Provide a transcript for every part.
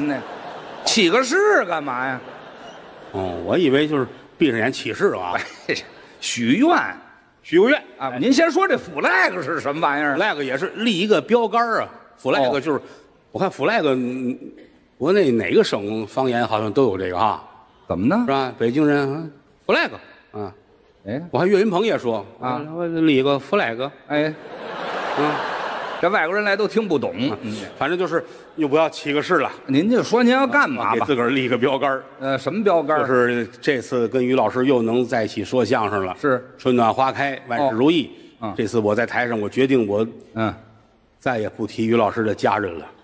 那起个誓干嘛呀？ 哦，我以为就是闭上眼起誓啊， 许愿许个愿啊！您先说这 flag 是什么玩意儿？ ，flag 也是立一个标杆啊。flag 就是，我看 flag，国内哪个省方言好像都有这个哈， 怎么呢是？吧？北京人 flag 啊， 哎我看岳云鹏也说啊， 我立个 flag， 哎，这外国人来都听不懂。 反正就是又不要起个誓了， 您就说您要干嘛吧？ 给自个儿立个标杆儿。 什么标杆？ 就是这次跟于老师又能在一起说相声了， 是春暖花开，万事如意。这次我在台上，我决定我再也不提于老师的家人了。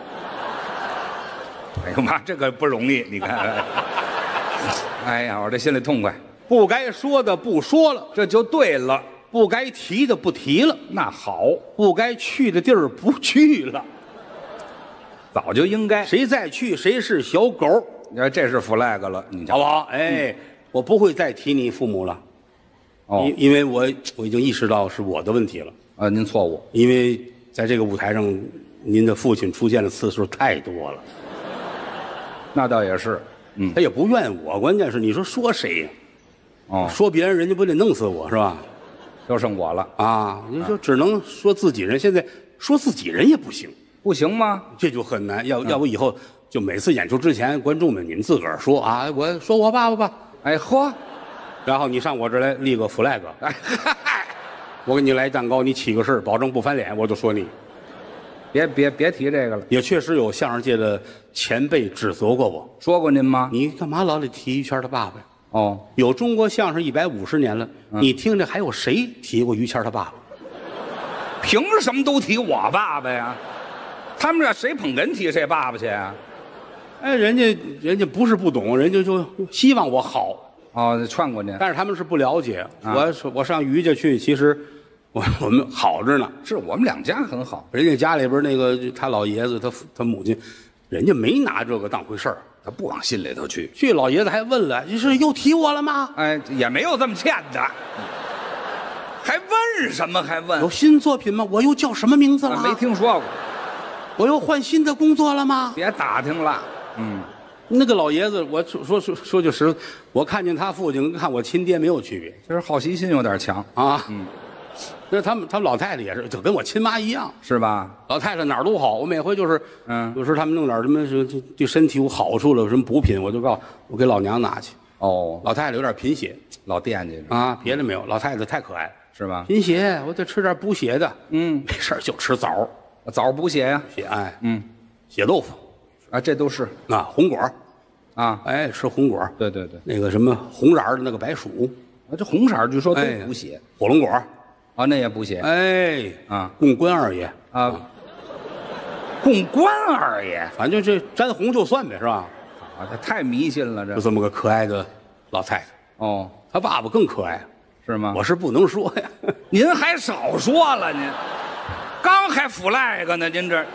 哎呦妈，这个不容易，你看。哎呀，我这心里痛快， 不该说的不说了， 这就对了。 不该提的不提了， 那好， 不该去的地儿不去了。 早就应该。 谁再去谁是小狗， 这是 flag 了，你好不好？哎，我不会再提你父母了。 哦， 因为我已经意识到是我的问题了。 您错误。 因为在这个舞台上，您的父亲出现的次数太多了。 那倒也是。 他也不怨我，关键是你说谁呀？ 哦， 说别人，人家不得弄死我是吧？ 就剩我了啊！你就只能说自己人，现在说自己人也不行， 不行吗？ 这就很难。要不以后就每次演出之前，观众们你们自个儿说啊，我说我爸爸吧， 哎呵， 然后你上我这儿来立个 flag， 哎， 我给你来蛋糕，你起个誓，保证不翻脸，我就说你。 别提这个了。 也确实有相声界的前辈指责过我， 说过您吗？ 你干嘛老得提于谦他爸爸呀？ 哦， 有中国相声150年了，你听着还有谁提过于谦他爸爸？ 凭什么都提我爸爸呀？他们这谁捧哏提谁爸爸去啊？ 哎，人家不是不懂，人家就希望我好。 哦，劝过您， 但是他们是不了解。我上于家去，其实我们好着呢。 是我们两家很好。 人家家里边那个他老爷子他母亲，人家没拿这个当回事儿， 他不往心里头去。 去老爷子还问了，你是又提我了吗？ 哎，也没有这么欠的。还问什么？还问有新作品吗？我又叫什么名字了？ 没听说过。 我又换新的工作了吗？ 别打听了。 那个老爷子，我说句实，我看见他父亲跟看我亲爹没有区别， 就是好奇心有点强啊。那他们老太太也是，就跟我亲妈一样， 是吧？ 老太太哪儿都好，我每回就是，有时候他们弄点什么对身体有好处了，有什么补品，我就告诉我给老娘拿去。 哦， 老太太有点贫血， 老惦记着啊，别的没有，老太太太可爱了， 是吧？ 贫血，我得吃点补血的。没事就吃枣， 枣补血呀， 血哎，血豆腐啊，这都是红果啊， 哎，吃红果， 对， 那个什么红瓤的那个白薯， 这红色据说都补血， 火龙果啊，那也补血， 哎啊， 供关二爷啊，供关二爷， 反正这沾红就算呗，是吧？ 啊，他太迷信了， 就这么个可爱的老太太。 哦， 他爸爸更可爱， 是吗？ 我是不能说呀。 您还少说了，您刚还flag呢，您这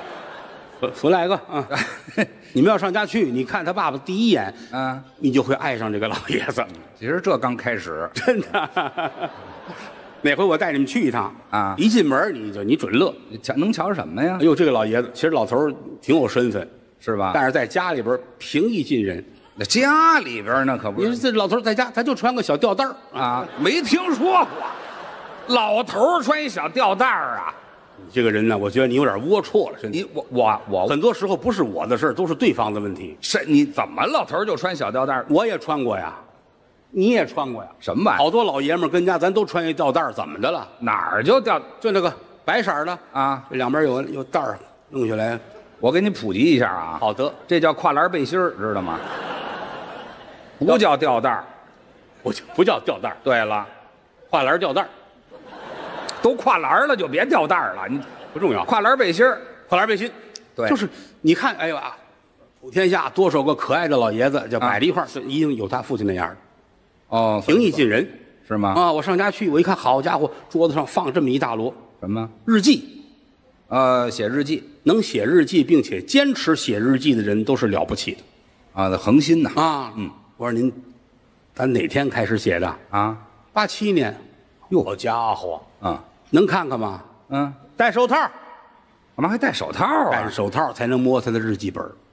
flag啊！你们要上家去，你看他爸爸第一眼，你就会爱上这个老爷子。 其实这刚开始， 真的。哪回我带你们去一趟啊？ 一进门你准乐， 能瞧什么呀？ 哎呦，这个老爷子，其实老头挺有身份， 是吧？ 但是在家里边平易近人。 那家里边那可不是， 你说这老头在家，他就穿个小吊带啊，没听说过。老头穿一小吊带啊！ 你这个人呢，我觉得你有点龌龊了。 你我很多时候不是我的事儿，都是对方的问题。 是你怎么老头就穿小吊带？ 我也穿过呀，你也穿过呀。 什么玩意儿？ 好多老爷们儿跟家，咱都穿一吊带，怎么的了？ 哪儿就吊？ 就那个白色的啊， 这两边有带儿，弄下来。 我给你普及一下啊。 好的， 这叫跨栏背心儿，知道吗？不叫吊带儿， 不叫吊带儿。 对了， 跨栏吊带儿， 都跨栏了就别吊带儿了，你不重要。 跨栏背心儿， 跨栏背心， 对， 就是你看，哎呦啊，普天下多少个可爱的老爷子，就摆在一块儿，一定有他父亲那样的。 哦， 平易近人是吗？ 啊，我上家去，我一看，好家伙，桌子上放这么一大摞什么日记， 写日记， 能写日记并且坚持写日记的人都是了不起的啊，恒心呐啊，我说您，咱哪天开始写的啊 ？87年，哟，好家伙啊， 能看看吗？ 嗯， 戴手套， 干嘛还戴手套啊？ 戴着手套才能摸他的日记本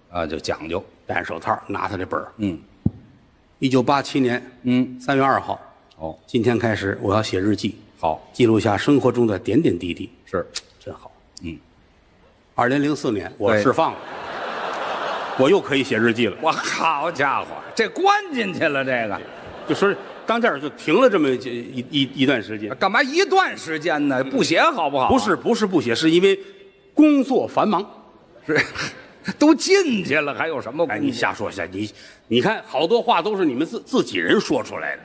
啊，就讲究。 戴上手套，拿他这本儿。 嗯 1987年3月2号， 哦， 今天开始我要写日记， 好， 记录下生活中的点点滴滴， 是， 真好。 嗯 2004年我对释放了，我又可以写日记了。 我好家伙，这关进去了，这个就说当这儿就停了这么一段时间。 干嘛一段时间呢？不写好不好啊？ 不是不写，是因为工作繁忙。 是，都进去了，还有什么？ 哎，你瞎说瞎，你看好多话都是你们自己人说出来的。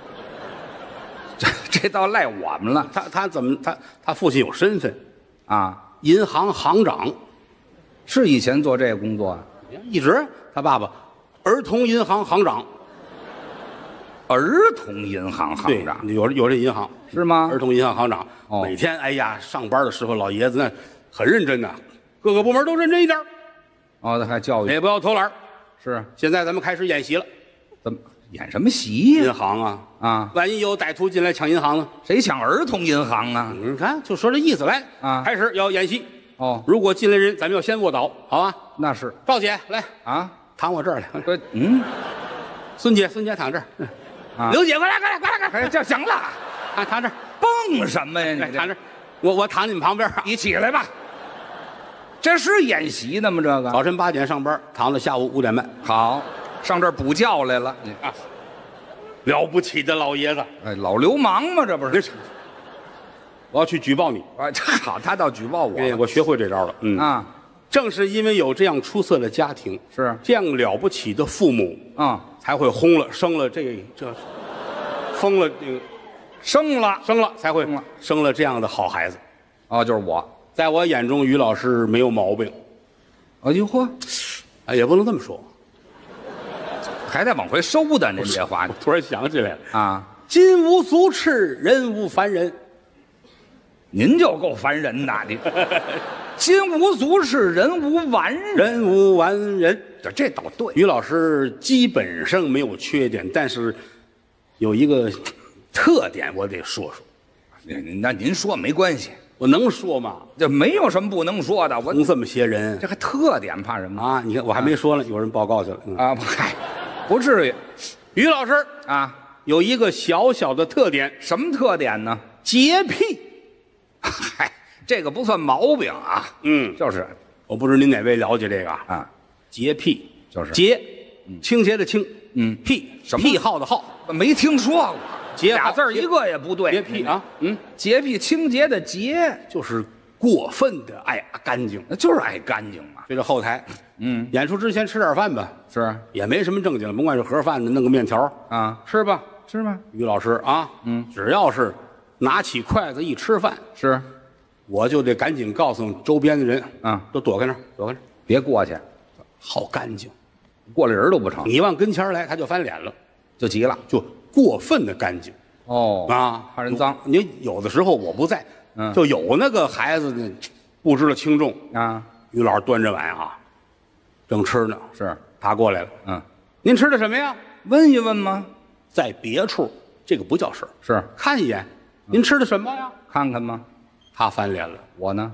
这倒赖我们了他怎么他父亲有身份， 啊！ 银行行长， 是以前做这个工作啊？ 一直他爸爸儿童银行行长， 儿童银行对行长有这银行是吗儿？童银行行长， 哦每天哎呀上班的时候，老爷子那很认真呐，各个部门都认真一点， 哦，他还教育也不要偷懒。 是现在咱们开始演习了， 怎么演什么戏银呀？ 行啊， 啊， 万一有歹徒进来抢银行呢？ 谁抢儿童银行啊？ 你看，就说这意思来啊开始要演习。 哦， 如果进来人，咱们要先卧倒，好吧？ 那是赵姐来啊， 躺我这儿来， 对， 孙姐躺这儿， 啊刘姐快来快来， 哎，这行了， 躺这儿， 蹦什么呀？你这来躺这儿，我躺你们旁边啊。 你起来吧，这是演习呢吗？这个早晨8点上班，躺到下午5点半。 好，上这儿补觉来了。你了不起的老爷子， 哎，老流氓嘛，这不是？ 我要去举报你， 啊，这好，他倒举报我了我学会这招了。 啊， 正是因为有这样出色的家庭， 是这样了不起的父母， 啊， 才会生了疯了这个生了生了才会生了生了这样的好孩子。 哦，就是我。 在我眼中，于老师没有毛病。 哎呦嚯， 哎，也不能这么说。 还得往回收的，您这话突然想起来了， 啊， 金无足赤，人无完人。 您就够烦人的，你金无足赤，人无完人， 人无完人。 这倒对。 于老师基本上没有缺点，但是有一个特点，我得说说。 那您说没关系， 我能说吗？ 这没有什么不能说的。我从这么些人这还特点，怕什么啊，你看我还没说呢，有人报告去了。 啊？嗨，不至于于老师啊。 有一个小小的特点， 什么特点呢？ 洁癖。 嗨，这个不算毛病啊。就是我不知您哪位了解这个啊， 洁癖就是洁，清洁的清，癖什么癖好的好， 没听说过， 洁俩字儿一个也不对。 洁癖啊， 洁癖，清洁的洁， 就是过分的爱干净。 那就是爱干净嘛。 就这后台，演出之前吃点饭吧， 是也没什么正经，甭管是盒饭的，弄个面条啊， 吃吧。 是吗？ 于老师啊，只要是拿起筷子一吃饭， 是， 我就得赶紧告诉周边的人，都躲开那儿，躲开那儿， 别过去， 好干净。 过了人都不成， 你往跟前儿来，他就翻脸了， 就急了。 就过分的干净哦啊， 怕人脏。 你有的时候我不在，就有那个孩子呢，不知道轻重啊。 于老师端着碗啊，正吃呢， 是他过来了，您吃的什么呀？ 问一问吗？ 在别处这个不叫事儿， 是看一眼，您吃的什么呀？ 看看吗？ 他翻脸了， 我呢？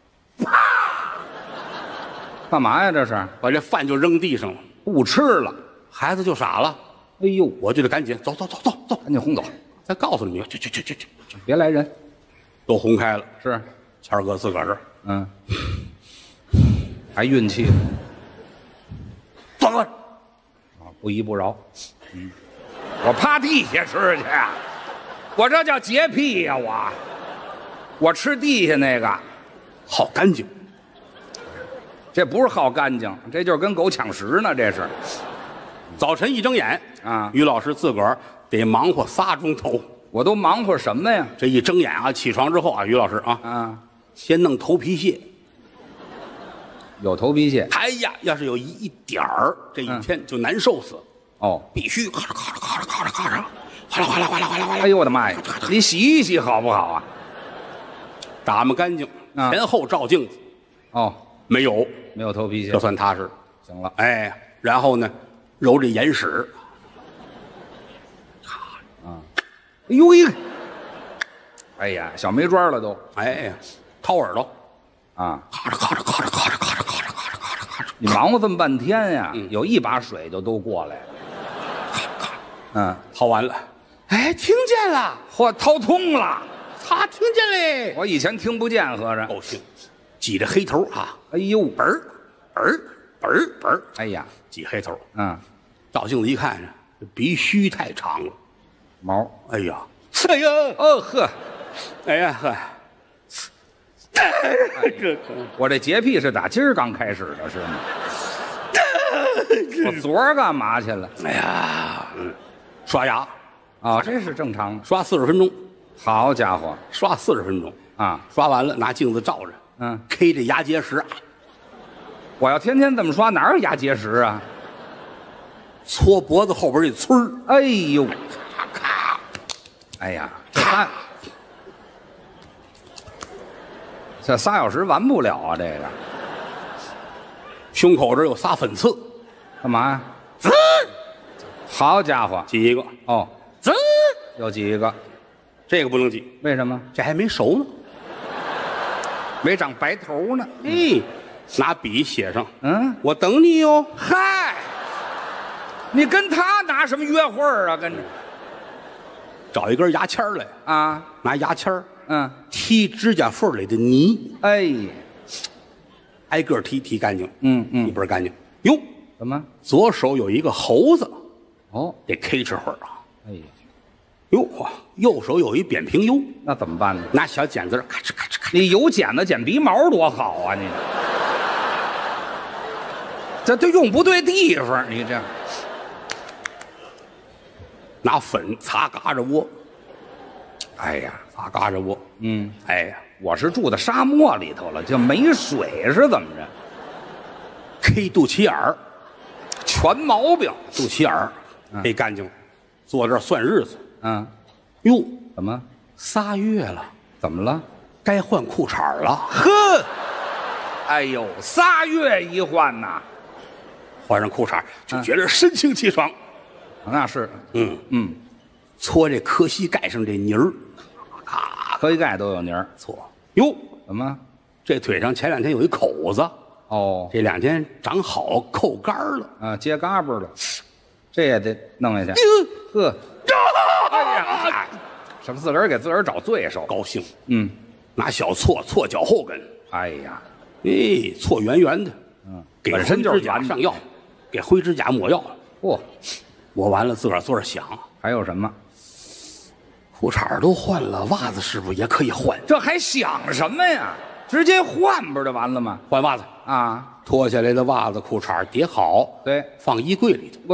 干嘛呀？这是把这饭就扔地上了， 不吃了。 孩子就傻了。 哎呦， 我就得赶紧走， 赶紧轰走， 再告诉你们，去， 别来人。 都轰开了。 是， 谦儿哥自个儿这儿， 还运气走了。 啊，不依不饶。我趴地下吃去，我这叫洁癖呀！我吃地下那个， 好干净。 这不是好干净，这就是跟狗抢食呢。这是早晨一睁眼啊， 于老师自个儿得忙活3钟头。 我都忙活什么呀？ 这一睁眼啊，起床之后啊，于老师啊，先弄头皮屑。 有头皮屑。 哎呀，要是有一点儿，这一天就难受死。 哦， 必须咔嚓咔嚓咔嚓咔嚓咔嚓，哗啦哗啦。 哎呦我的妈呀！你洗一洗好不好啊？ 打磨干净，前后照镜子。 哦， 没有头皮屑， 这算踏实。 行了。 哎，然后呢，揉这眼屎。 哎呦一个，哎呀，小没砖了都。 哎呀，掏耳朵啊， 咔嚓咔嚓咔嚓咔嚓咔嚓咔嚓咔嚓咔嚓咔嚓。 你忙活这么半天呀，有一把水就都过来了。嗯， 掏完了，哎，听见了， 嚯，掏通了。 他听见嘞， 我以前听不见，合着。 高兴，挤着黑头啊， 哎呦， 本儿， 哎呀， 挤黑头。 嗯， 照镜子一看呢，这鼻须太长了， 毛。 哎呀，哎呀， 哦呵， 哎呀呵，这我这洁癖是打今儿刚开始的，是吗？我昨儿干嘛去了？ 哎呀，刷牙啊，这是正常的。 刷40分钟， 好家伙刷40分钟啊！ 刷完了拿镜子照着， 嗯 ，K 这牙结石， 我要天天这么刷，哪有牙结石啊？ 搓脖子后边这村儿， 哎呦，哎呀，这仨小时完不了啊！这个胸口这儿有仨粉刺， 干嘛呀？好家伙， 挤一个， 哦， 滋， 又挤一个， 这个不能挤， 为什么？ 这还没熟呢。 没长白头呢。 哎，拿笔写上， 嗯， 我等你哟。 嗨，你跟他拿什么约会啊？跟着找一根牙签儿来， 啊， 拿牙签儿嗯， 剔指甲缝里的泥， 哎， 挨个剔干净，一嗯嗯， 本干净。哟， 怎么？ 左手有一个猴子， 哦， 得 K 哧会儿啊。 哎呀， 哟，右手有一扁平疣， 那怎么办呢？ 拿小剪子儿咔哧咔哧咔哧， 你有剪子剪鼻毛多好啊！你这都用不对地方，你这拿粉擦嘎吱窝， 哎呀， 擦嘎吱窝。 嗯， 哎呀我是住在沙漠里头了，就没水是怎么着？ ，K 肚脐眼儿， 全毛病。 肚脐眼儿背干净，坐这儿算日子。 嗯， 哟， 怎么？ 3月了， 怎么了？ 该换裤衩儿了。 呵，哎呦，3月一换呐， 换上裤衩儿就觉得神清气爽。 那是， 嗯，搓这磕膝盖上这泥儿，咔磕一盖都有泥儿。 搓。哟， 怎么？ 这腿上前2天有一口子， 哦， 这2天长好扣杆儿了。 啊，接嘎巴了，这也得弄下去。呵，哎呀，什么自个儿给自个儿找罪受？ 高兴， 嗯， 拿小锉锉脚后跟， 哎呀， 哎，锉圆圆的，给本身灰指甲就是圆的上药，给灰指甲抹药。 嚯、 抹完了自个儿坐着想， 还有什么？ 裤衩都换了，袜子是不是也可以换？ 这还想什么呀？直接换不就完了吗？ 换袜子， 啊， 脱下来的袜子、裤衩叠好， 对， 放衣柜里头。 我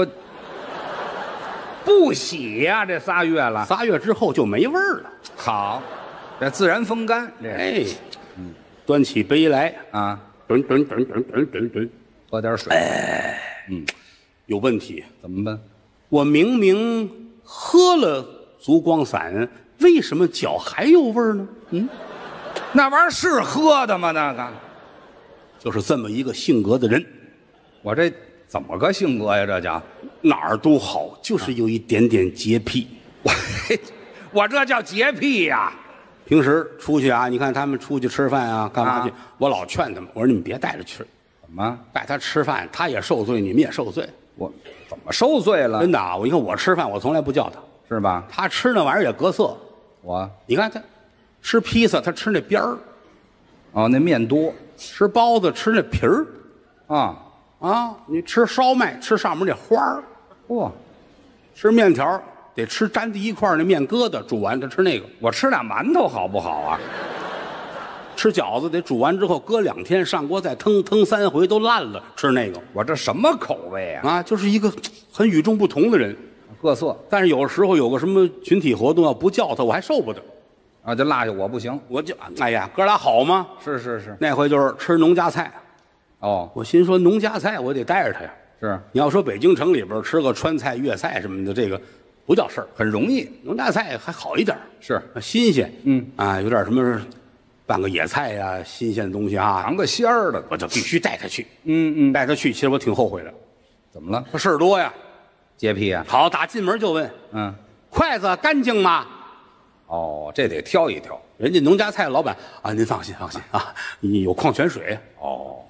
不洗呀、这3月了。 3月之后就没味儿了。 好，这自然风干，这哎，端起杯来， 啊， 吨， 喝点水。 有问题。 怎么办？ 我明明喝了足光散，为什么脚还有味儿呢？ 那玩意儿是喝的吗？那个， 就是这么一个性格的人， 我这怎么个性格呀？这叫哪儿都好，就是有一点点洁癖。 我这叫洁癖呀、 平时出去啊，你看他们出去吃饭啊，干嘛去？ 啊我老劝他们，我说你们别带着去， 怎么？ 带他吃饭，他也受罪，你们也受罪。 我怎么受罪了？ 真的啊，你看我吃饭，我从来不叫他， 是吧？ 他吃那玩意儿也隔色。 我你看他吃披萨，他吃那边儿； 哦，那面多吃包子，吃那皮儿。 啊， 啊，你吃烧麦，吃上面那花儿； 嚯、 吃面条得吃粘在一块儿那面疙瘩，煮完他吃那个； 我吃俩馒头好不好啊？ 吃饺子得煮完之后搁2天，上锅再腾3回都烂了，吃那个。 我这什么口味啊？ 啊，就是一个很与众不同的人。 各色但是有时候有个什么群体活动要不叫他，我还受不得， 啊，就落下我不行。 我就哎呀，哥俩好吗？ 是是是， 那回就是吃农家菜， 哦， 我心说农家菜我得带着他呀。 是你要说北京城里边吃个川菜、粤菜什么的，这个不叫事儿。 很容易。 农家菜还好一点， 是新鲜。 嗯有点什么拌个野菜呀、新鲜的东西啊， 尝个鲜儿的。 我就必须带他去。 嗯， 带他去，其实我挺后悔的， 怎么了？ 他事儿多呀。 洁癖啊？ 好，打进门就问嗯， 筷子干净吗？ 哦，这得挑一挑。 人家农家菜老板啊，您放心啊，你有矿泉水。 哦，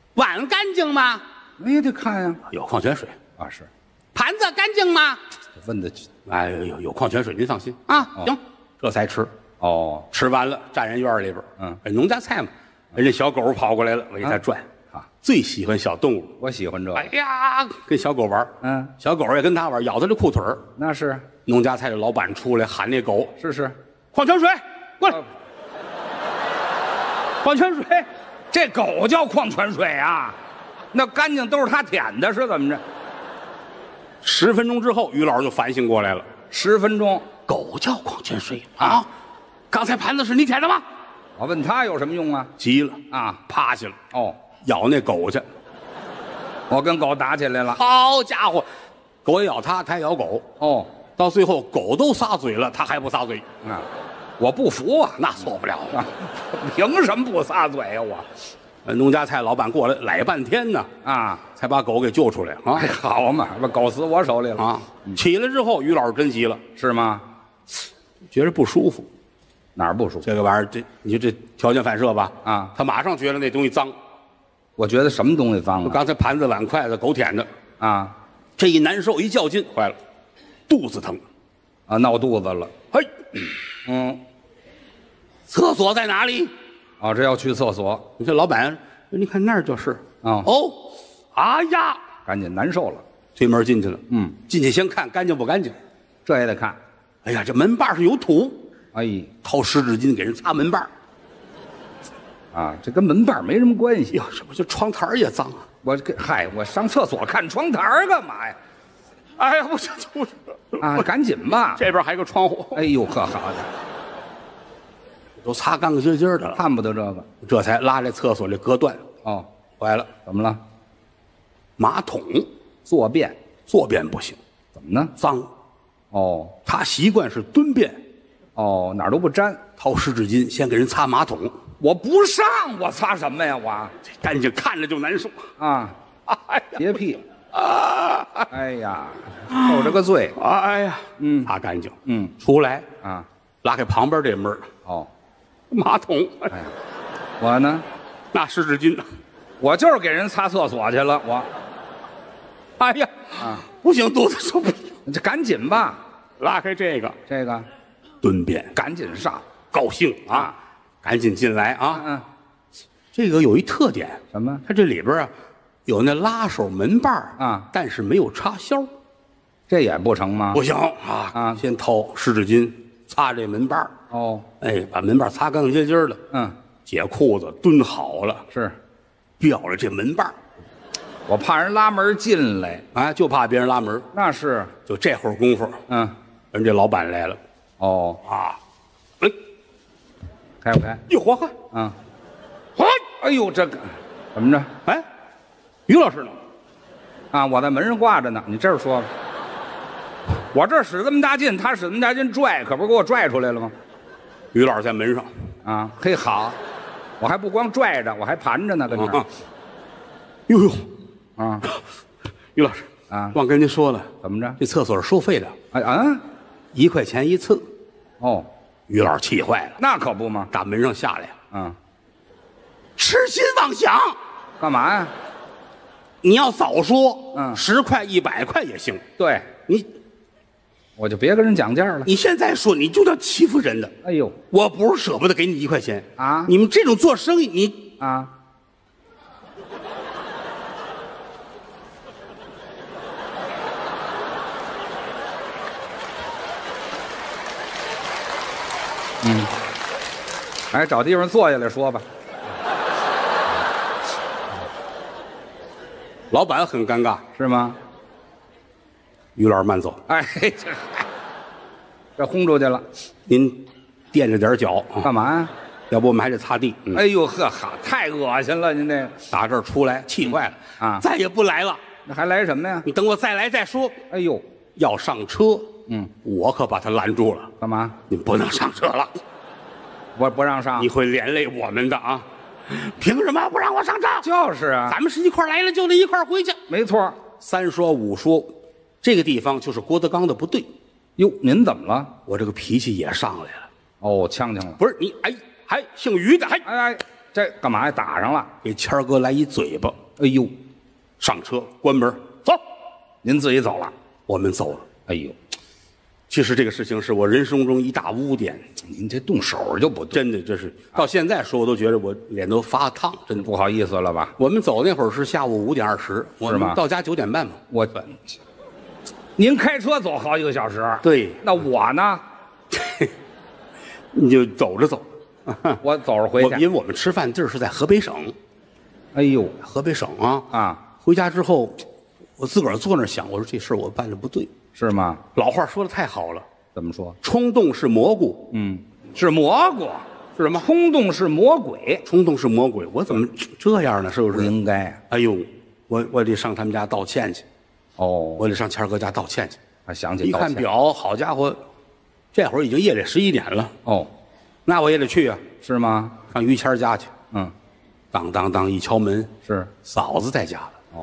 碗干净吗？ 那也得看呀。 有矿泉水。 啊，是。 盘子干净吗？ 问的。 哎，有矿泉水，您放心啊。行，这才吃。 哦， 吃完了，站人院里边。农家菜嘛，人家小狗跑过来了，围它转。啊，最喜欢小动物。 我喜欢这个。 哎呀，跟小狗玩。小狗也跟他玩，咬他的裤腿儿。 那是。 农家菜的老板出来喊那狗。 是。 矿泉水，过来。矿泉水， 这狗叫矿泉水啊？那干净都是他舔的，是怎么着 ？10分钟之后，于老师就反省过来了。 10分钟， 狗叫矿泉水啊？刚才盘子是你舔的吗？ 我问他有什么用啊？ 急了啊， 趴下了。 哦， 咬那狗去。 我跟狗打起来了。 好家伙，狗也咬他，他也咬狗。 哦， 到最后狗都撒嘴了，他还不撒嘴啊？我不服啊， 那错不了啊！凭什么不撒嘴啊？我。 农家菜老板过来来半天呢，才把狗给救出来啊！ 好嘛，把狗死我手里了啊！ 起来之后，于老师真急了， 是吗？ 觉着不舒服， 哪儿不舒服？ 这个玩意儿，你这条件反射吧？啊，他马上觉得那东西脏。 我觉得什么东西脏啊？ 刚才盘子、碗、筷子狗舔的啊，这一难受一较劲，坏了，肚子疼， 啊，闹肚子了。 嘿，厕所在哪里？ 哦，这要去厕所。 你这老板，你看那儿就是啊。哦，哎呀， 赶紧难受了， 推门进去了。进去先看干净不干净， 这也得看。 哎呀，这门把上有土， 哎， 掏湿纸巾给人擦门把。 啊，这跟门把没什么关系。 呀，这不就窗台也脏啊？ 我上厕所看窗台干嘛呀？ 哎呀，不是啊，赶紧吧， 这边还有个窗户。 哎呦呵，好的。 都擦干干净净的了， 看不得这个， 这才拉这厕所这隔断。 哦， 坏了， 怎么了？ 马桶坐便不行， 怎么呢？ 脏。 哦， 他习惯是蹲便。 哦，哪儿都不沾， 掏湿纸巾先给人擦马桶。 我不上，我擦什么呀？我这干净看着就难受啊！洁癖啊！哎呀，受这个罪。 哎呀，擦干净，出来啊， 拉开旁边这门。 哦。 马桶， 哎呀，我呢， 拿湿纸巾， 我就是给人擦厕所去了，我， 哎呀，不行，肚子受不了， 这赶紧吧， 拉开这个，蹲便， 赶紧上， 高兴啊，赶紧进来啊，这个有一特点， 什么？ 它这里边啊有那拉手门把啊， 但是没有插销， 这也不成吗？ 不行啊，先掏湿纸巾擦这门把。 哦， 哎，把门把擦干干净净的，解裤子蹲好了， 是， 吊着这门把， 我怕人拉门进来， 啊，就怕别人拉门。 那是， 就这会儿功夫，人这老板来了， 哦啊， 开不开？ 哟嚯呵， 哎呦，这个怎么着？ 哎，于老师呢？ 啊，我在门上挂着呢，你这儿说吧。我这使这么大劲，他使这么大劲拽，可不是给我拽出来了吗？ 于老师在门上， 啊，嘿好，我还不光拽着，我还盘着呢，跟这儿。 呦呦， 啊， 于老师啊，忘跟您说了， 怎么着？ 这厕所是收费的， 哎啊 ，1块钱一次。 哦， 于老师气坏了， 那可不嘛， 打门上下来，痴心妄想， 干嘛呀？ 你要早说，10块100块也行。 对我就别跟人讲价了。 你现在说，你就叫欺负人的。 哎呦， 我不是舍不得给你1块钱啊！ 你们这种做生意，你啊，哎，找地方坐下来说吧。 老板很尴尬， 是吗？ 于老师慢走。 哎，这轰出去了。 您垫着点脚， 干嘛呀？ 要不我们还得擦地。 哎呦呵，好，太恶心了！您这打这儿出来，气坏了啊！ 再也不来了。 那还来什么呀？ 你等我再来再说。 哎呦， 要上车，我可把他拦住了。 干嘛？ 你不能上车了， 我不让上， 你会连累我们的啊！凭什么不让我上车？ 就是啊， 咱们是一块来了，就得一块回去。 没错 ，3说5说，这个地方就是郭德纲的不对。 哟，您怎么了？ 我这个脾气也上来了。 哦，呛呛了。 不是你，哎，还姓于的， 哎，这干嘛呀？打上了， 给谦儿哥来一嘴巴。 哎呦， 上车关门走， 您自己走了？ 我们走了。 哎呦， 其实这个事情是我人生中一大污点， 您这动手就不对， 真的，这是到现在说我都觉得我脸都发烫，真的。 不好意思了吧？ 我们走那会儿是下午5点20，我们到家9点半嘛。 我，您开车走好几个小时。 对， 那我呢？ 你就走着走。 我走着回去。 因为我们吃饭地儿是在河北省。 哎呦， 河北省啊啊！ 回家之后，我自个儿坐那儿想，我说这事儿我办的不对， 是吗？ 老话说的太好了， 怎么说？ 冲动是蘑菇， 是蘑菇， 是什么？ 冲动是魔鬼， 冲动是魔鬼。我怎么这样呢？是不是？ 不应该。 哎呦，我得上他们家道歉去。 哦， 我得上谦儿哥家道歉去。 还想起一看表，好家伙，这会儿已经夜里11点了。 哦， 那我也得去啊， 是吗？ 上于谦儿家去。当当当，一敲门， 是嫂子在家了。 哦，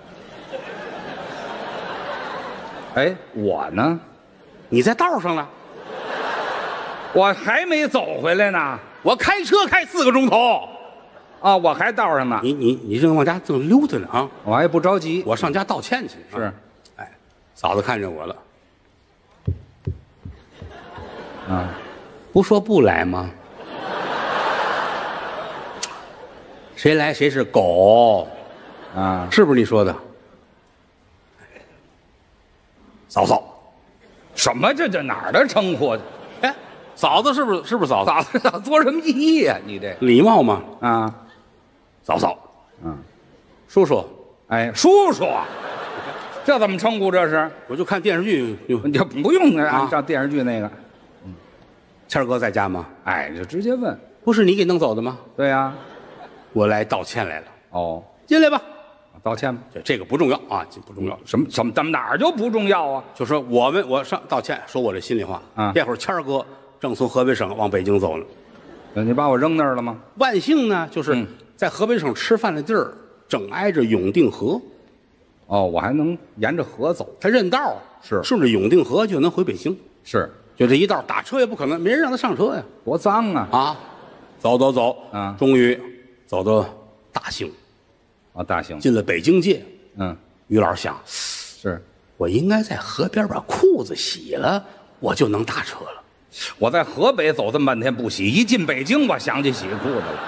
哎，我呢？ 你在道上了？ 我还没走回来呢。 我开车开4个钟头。 啊，我还道上呢。 你正往家正溜达呢啊！ 我还不着急。 我上家道歉去。 是， 哎，嫂子看见我了。不说不来吗？谁来谁是狗啊？ 是不是你说的？嫂嫂， 什么这哪儿的称呼？ 哎，嫂子是不是嫂子？ 嫂子做什么意义呀？你这礼貌吗？ 啊， 嫂嫂，叔叔， 哎，叔叔，这怎么称呼？这是我就看电视剧， 你就不用按照电视剧那个。 谦儿哥在家吗？ 哎，就直接问。 不是你给弄走的吗？ 对呀。 我来道歉来了。 哦， 进来吧。 道歉吧。 这个不重要啊，这不重要。 什么哪儿就不重要啊？ 就说我上道歉，说我的心里话。这会儿谦儿哥正从河北省往北京走呢。 你把我扔那儿了吗？ 万幸呢，就是在河北省吃饭的地儿正挨着永定河。 哦，我还能沿着河走。 他认道， 是顺着永定河就能回北京。 是， 就这一道打车也不可能，没人让他上车呀， 多脏啊！ 走，终于走到大兴。 大兴进了北京界。于老师想， 是我应该在河边把裤子洗了，我就能打车了。 我在河北走这么半天不洗，一进北京我想起洗裤子了。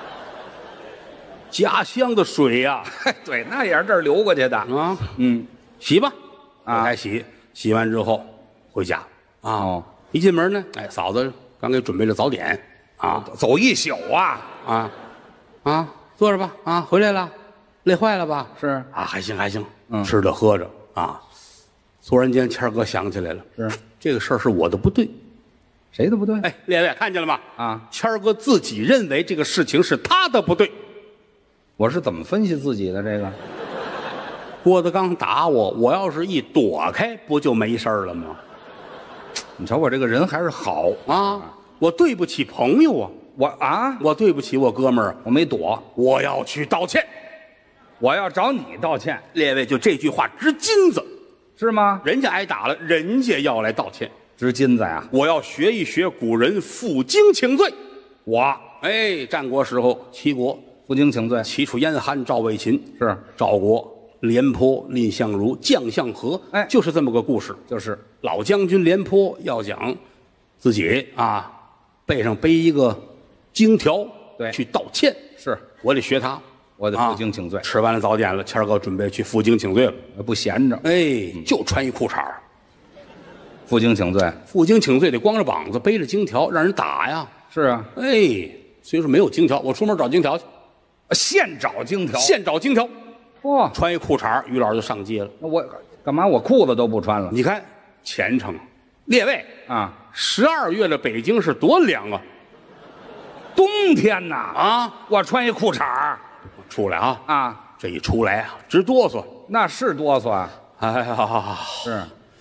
家乡的水呀， 对，那也是这儿流过去的啊。洗吧，该洗。洗完之后回家啊。一进门呢，哎，嫂子刚给准备了早点啊， 走一宿啊。 坐着吧啊，回来了，累坏了吧？ 是啊，还行，吃着喝着啊。突然间，谦儿哥想起来了， 是这个事儿是我的不对， 谁的不对？ 哎，列位看见了吗？谦儿哥自己认为这个事情是他的不对。 我是怎么分析自己的这个？ 郭德纲打我，我要是一躲开，不就没事了吗？ 你瞧我这个人还是好啊，我对不起朋友啊，我对不起我哥们儿， 我没躲， 我要去道歉， 我要找你道歉。 列位，就这句话值金子， 是吗？ 人家挨打了，人家要来道歉， 值金子呀！ 我要学一学古人负荆请罪。战国时候齐国负荆请罪， 齐楚燕韩赵魏秦， 是赵国廉颇、蔺相如、将相和，就是这么个故事。 就是老将军廉颇要讲自己背上背一个荆条， 对， 去道歉。 是我得学他， 我得负荆请罪。 吃完了早点了，谦儿哥准备去负荆请罪了， 不闲着。 就穿一裤衩负荆请罪。 负荆请罪得光着膀子背着荆条，让人打呀。 是啊， 所以说没有荆条，我出门找荆条去。 现找荆条， 现找荆条。穿一裤衩，于老师就上街了。 那我干嘛？我裤子都不穿了？ 你看虔诚，列位12月的北京是多凉啊！ 冬天呐我穿一裤衩出来这一出来直哆嗦。 那是哆嗦啊！ 哎呀， 是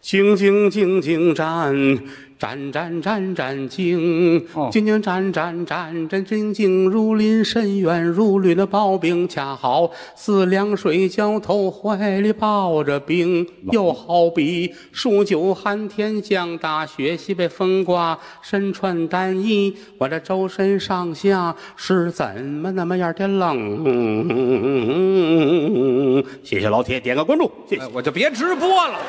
静静静静战，战战战战静，静静战战战战静静，如临深渊，如履的刨冰，恰好似凉水浇头，怀里抱着冰，又好比数九寒天降大雪，西北风刮，身穿单衣，我这周身上下是怎么那么样的冷？谢谢老铁，点个关注，谢谢。 我就别直播了。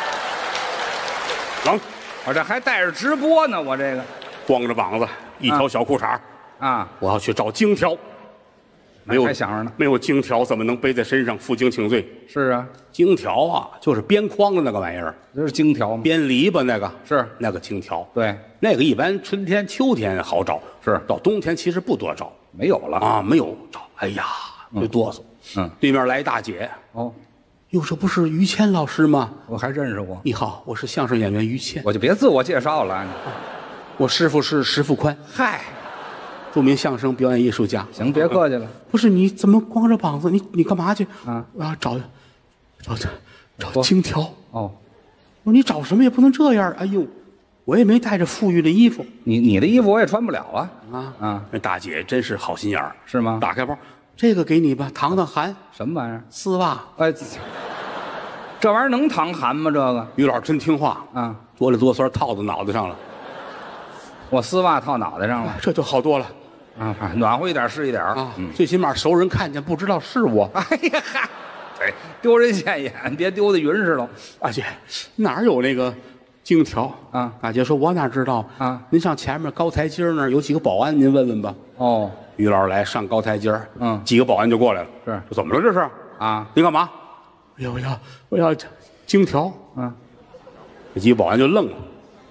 冷， 我这还带着直播呢，我这个光着膀子，一条小裤衩啊， 我要去找荆条。没有还想着呢， 没有荆条怎么能背在身上负荆请罪？ 是啊， 荆条啊，就是编筐的那个玩意儿， 就是荆条嘛， 编篱笆那个是那个荆条。 对， 那个一般春天、秋天好找， 是到冬天其实不多找， 没有了啊，没有找。哎呀，就哆嗦。对面来一大姐， 哦， 哟，这不是于谦老师吗？ 我还认识过。 你好，我是相声演员于谦。 我就别自我介绍了。 我师傅是石富宽， 嗨， 著名相声表演艺术家。 行，别客气了。 不是你怎么光着膀子？你干嘛去？ 啊， 我要找荆条。 哦， 我说你找什么也不能这样。哎呦，我也没带着富裕的衣服。 你的衣服我也穿不了啊。 啊，那大姐真是好心眼儿， 是吗？ 打开包，这个给你吧，糖糖寒。 什么玩意儿？ 丝袜。 哎，这玩意儿能淌寒吗？这个于老师真听话啊， 哆里哆嗦套到脑袋上了。 我丝袜套脑袋上了， 这就好多了啊，暖和一点是一点啊。 最起码熟人看见不知道是我。 哎呀嗨，对，丢人现眼，别丢的匀实了。 大姐，哪有那个荆条啊？ 大姐说：“我哪知道啊？ 您上前面高台阶那儿有几个保安，您问问吧。” 哦， 于老师来上高台阶嗯， 几个保安就过来了。 是， 怎么了这是？ 啊， 你干嘛？我要荆条。这几个保安就愣了。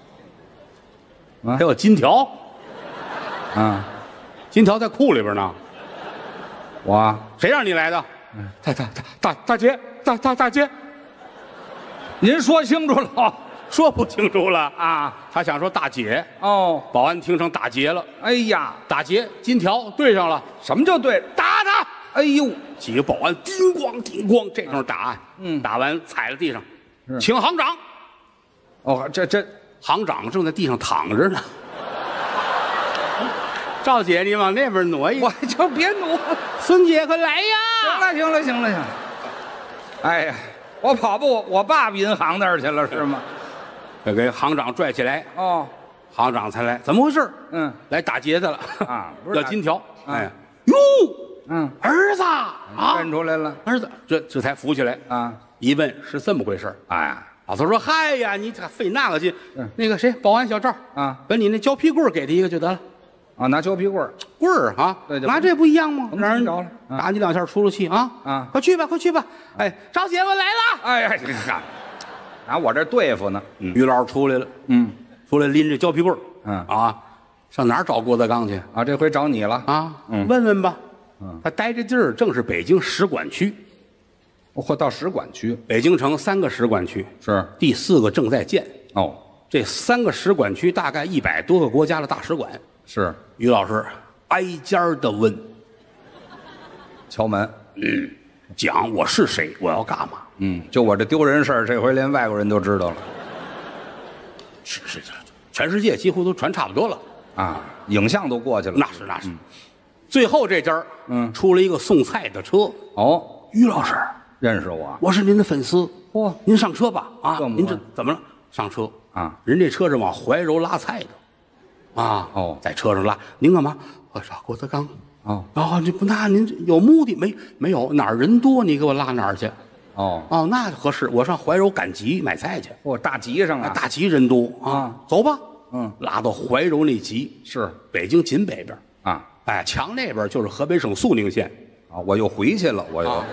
还有金条？金条在裤里边呢。 我谁让你来的？大姐，大姐， 您说清楚了。 说不清楚了啊！ 他想说大姐。 哦， 保安听成大姐了。 哎呀， 大姐，金条对上了。 什么叫对？ 打他！ 哎呦， 几个保安叮咣叮咣，这种打。打完踩在地上，请行长。 哦，这行长正在地上躺着呢。赵姐，你往那边挪一， 我就别挪了。 孙姐，快来呀！ 行了。哎呀，我跑步，我爸爸银行那儿去了是吗？ 给行长拽起来。 哦， 行长才来，怎么回事？来打劫的了啊！不是要金条。哎，哟，儿子啊， 认出来了， 儿子，这才扶起来啊！一问是这么回事。哎呀。老头说：“嗨呀，你这费那个劲，那个谁，保安小赵啊，把你那胶皮棍给他一个就得了， 啊，拿胶皮棍儿啊， 对， 拿这不一样吗？让人着了， 打你两下出了气啊，快去吧，哎，赵姐我来了， 哎，拿我这对付呢。 于老师出来了，出来拎着胶皮棍儿，上哪儿找郭德纲去啊？这回找你了啊，问问吧，他待这地儿正是北京使馆区。 或到使馆区， 北京城3个使馆区， 是第4个正在建。 哦， 这3个使馆区大概100多个国家的大使馆。 是于老师挨家的问， 敲门， 讲我是谁，我要干嘛？ 就我这丢人事儿，这回连外国人都知道了。 是，全世界几乎都传差不多了啊，影像都过去了。 那是。最后这家出了一个送菜的车。 哦， 于老师。 认识我， 我是您的粉丝。 嚯， 您上车吧啊！您这怎么了？上车啊！人这车是往怀柔拉菜的，啊哦，在车上拉。您干嘛？我找郭德纲。哦，那您有目的没有？哪儿人多你给我拉哪儿去？哦，那合适。我上怀柔赶集买菜去。 大集上啊， 大集人多啊，走吧。拉到怀柔那集是北京紧北边啊，哎，墙那边就是河北省肃宁县啊。我又回去了，我又。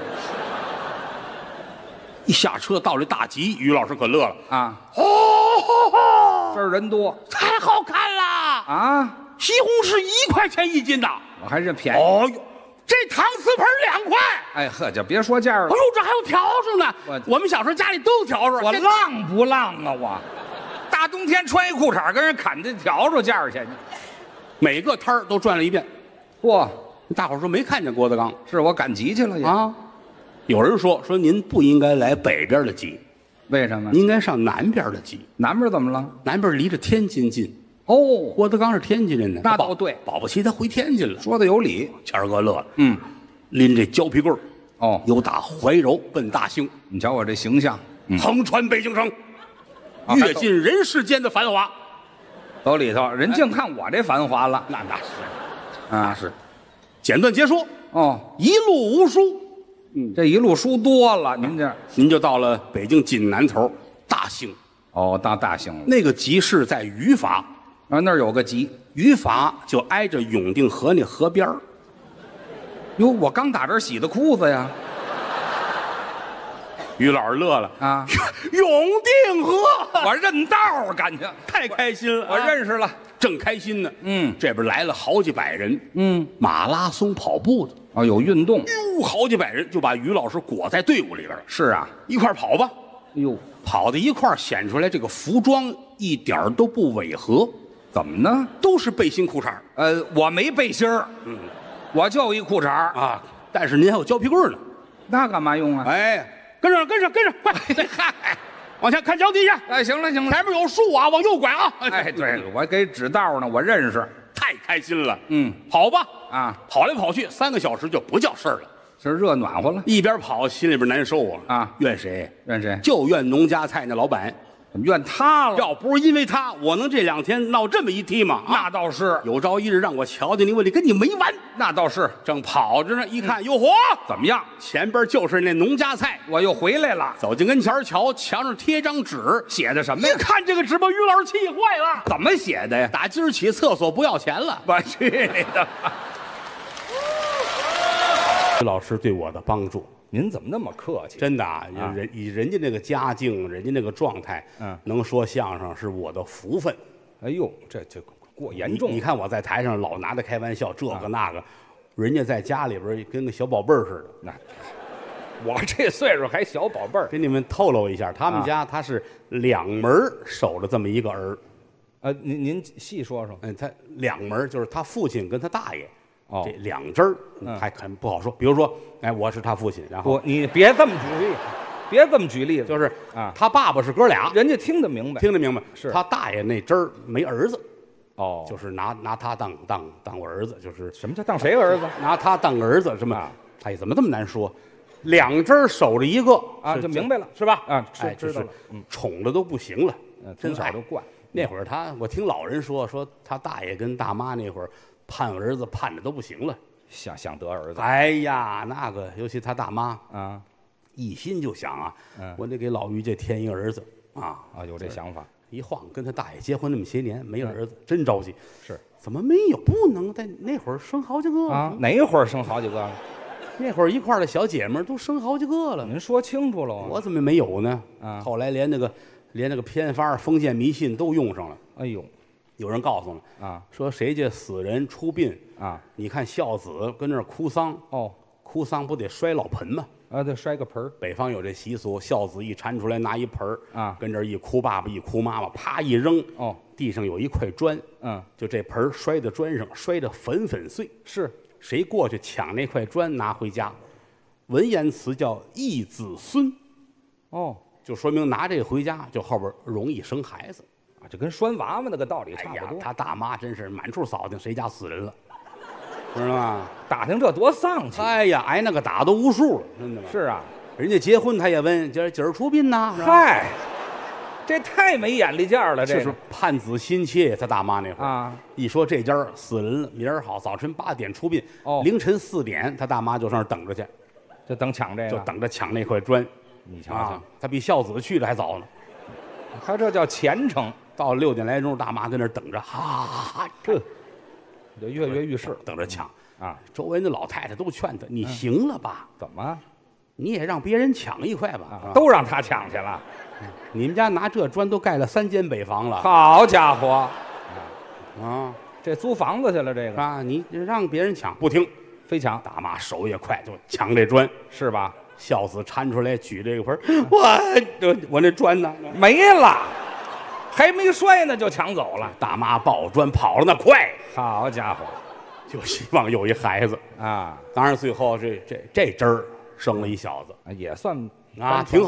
一下车到这大集，于老师可乐了啊！这儿人多， 太好看了啊！ 西红柿1块钱1斤的， 我还是便宜。 哦呦，这搪瓷盆2块。 哎呵，就别说价了。 哎呦，这还有笤帚呢！我们小时候家里都有笤帚。 我浪不浪啊？我大冬天穿一裤衩跟人砍这笤帚价去， 每个摊儿都转了一遍。 嚯， 大伙儿说没看见郭德纲， 是我赶集去了也啊。有人说您不应该来北边的集， 为什么？ 你应该上南边的集。 南边怎么了？ 南边离着天津近。 哦， 郭德纲是天津人呢， 那倒对， 保不齐他回天津了。 说的有理。 谦儿哥乐了， 嗯， 拎这胶皮棍儿， 哦， 由打怀柔奔大兴， 你瞧我这形象， 横穿北京城，阅尽人世间的繁华。 走里头，人净看我这繁华了。 那是， 啊， 是。简短结说， 哦， 一路无书。 这一路书多了， 您就到了北京紧南头大兴。 哦，到大兴了。 那个集市在于法， 啊，那儿有个集， 于法就挨着永定河那河边儿。 哟，我刚打这儿洗的裤子呀。 于老师乐了啊， 永定河， 我认道儿，感情太开心了， 我认识了， 正开心呢。 嗯， 这边来了好几百人，马拉松跑步的， 哦，有运动， 哟，好几百人就把于老师裹在队伍里边了。 是啊， 一块儿跑吧。 哟， 跑到一块儿显出来，这个服装一点儿都不违和。 怎么呢？ 都是背心裤衩。 我没背心儿，我就一裤衩啊。但是您还有胶皮棍呢， 那干嘛用啊？ 哎，跟上，快！嗨，往前看脚底下。 哎，行了， 前面有树啊，往右拐啊。 哎，对，我给指道呢，我认识， 太开心了。跑吧啊， 跑来跑去3个小时就不叫事儿了， 这热暖和了。 一边跑心里边难受啊。怨谁？ 怨谁？ 就怨农家菜那老板。 怎么怨他了？ 要不是因为他，我能这2天闹这么一梯吗？ 那倒是。 有朝一日让我瞧见你，我得跟你没完。 那倒是。 正跑着呢，一看，哟嚯， 怎么样？ 前边就是那农家菜， 我又回来了。 走近跟前瞧，墙上贴张纸， 写的什么呀？ 一看这个纸，把于老师气坏了。 怎么写的呀？ 打今儿起，厕所不要钱了。 我去你的！ 于老师对我的帮助。 您怎么那么客气？ 真的啊，以人家那个家境，人家那个状态，能说相声是我的福分。 哎呦，这过严重！ 你看我在台上老拿他开玩笑，这个那个，人家在家里边跟个小宝贝儿似的。 那我这岁数还小宝贝儿， 给你们透露一下，他们家他是2门守着这么一个儿。 您细说说。 他2门就是他父亲跟他大爷。 哦， 这2支儿还很不好说。比如说，哎，我是他父亲，然后你别这么举例，别这么举例子， 就是他爸爸是哥俩， 人家听得明白， 是他大爷那支儿没儿子， 哦， 就是拿他当我儿子，就是什么叫当谁儿子？ 拿他当儿子，什么？哎，怎么这么难说？2支儿守着一个啊，就明白了， 是吧？ 啊， 是知道了，宠的都不行了， 从小都惯。 那会儿我听老人说他大爷跟大妈那会儿。盼儿子盼的都不行了， 想得儿子。 哎呀，那个尤其他大妈啊， 一心就想啊，我得给老于这添一个儿子啊， 有这想法。 一晃跟他大爷结婚那么些年没儿子，真着急。 是， 怎么没有？不能在那会儿生好几个啊？哪会儿生好几个了？ 那会儿一块的小姐们都生好几个了。 您说清楚了， 我怎么没有呢？ 啊， 后来连那个偏方、封建迷信都用上了。 哎呦！ 有人告诉了啊， 说谁家死人出殡啊， 你看孝子跟那儿哭丧哦， 哭丧不得摔老盆吗？ 啊，得摔个盆儿。 北方有这习俗，孝子一搀出来拿一盆儿啊， 跟这儿一哭爸爸一哭妈妈，啪一扔哦， 地上有一块砖，就这盆儿摔在砖上，摔得粉粉碎。 是， 谁过去抢那块砖拿回家，文言词叫义子孙， 哦， 就说明拿这个回家就后边容易生孩子。 这跟拴娃娃那个道理差不多。 他大妈真是满处扫听谁家死人了，知道吗？ 打听这多丧气！ 哎呀，挨那个打都无数了，真的吗？ 是啊， 人家结婚他也问今儿出殡呐？ 嗨，这太没眼力见了， 这是盼子心切。他大妈那会儿啊， 一说这家死人了，明儿好早晨8点出殡，凌晨4点他大妈就上那儿等着去， 就等抢这个， 就等着抢那块砖。 你瞧瞧， 他比孝子去的还早呢， 他这叫虔诚。 到6点来钟，大妈跟那儿等着，哈，这就跃跃欲试， 等着抢啊！ 周围那老太太都劝他：“你行了吧？ 怎么？ 你也让别人抢一块吧？ 都让他抢去了。 你们家拿这砖都盖了3间北房了。 好家伙！ 啊， 这租房子去了，这个啊，你让别人抢不听， 非抢。 大妈手也快，就抢这砖， 是吧？ 孝子搀出来举这个盆，我那砖呢？ 没了。”还没摔呢，就抢走了。 大妈抱砖跑了那快， 好家伙， 就希望有一孩子啊。 当然最后这支儿生了一小子， 也算啊，挺好，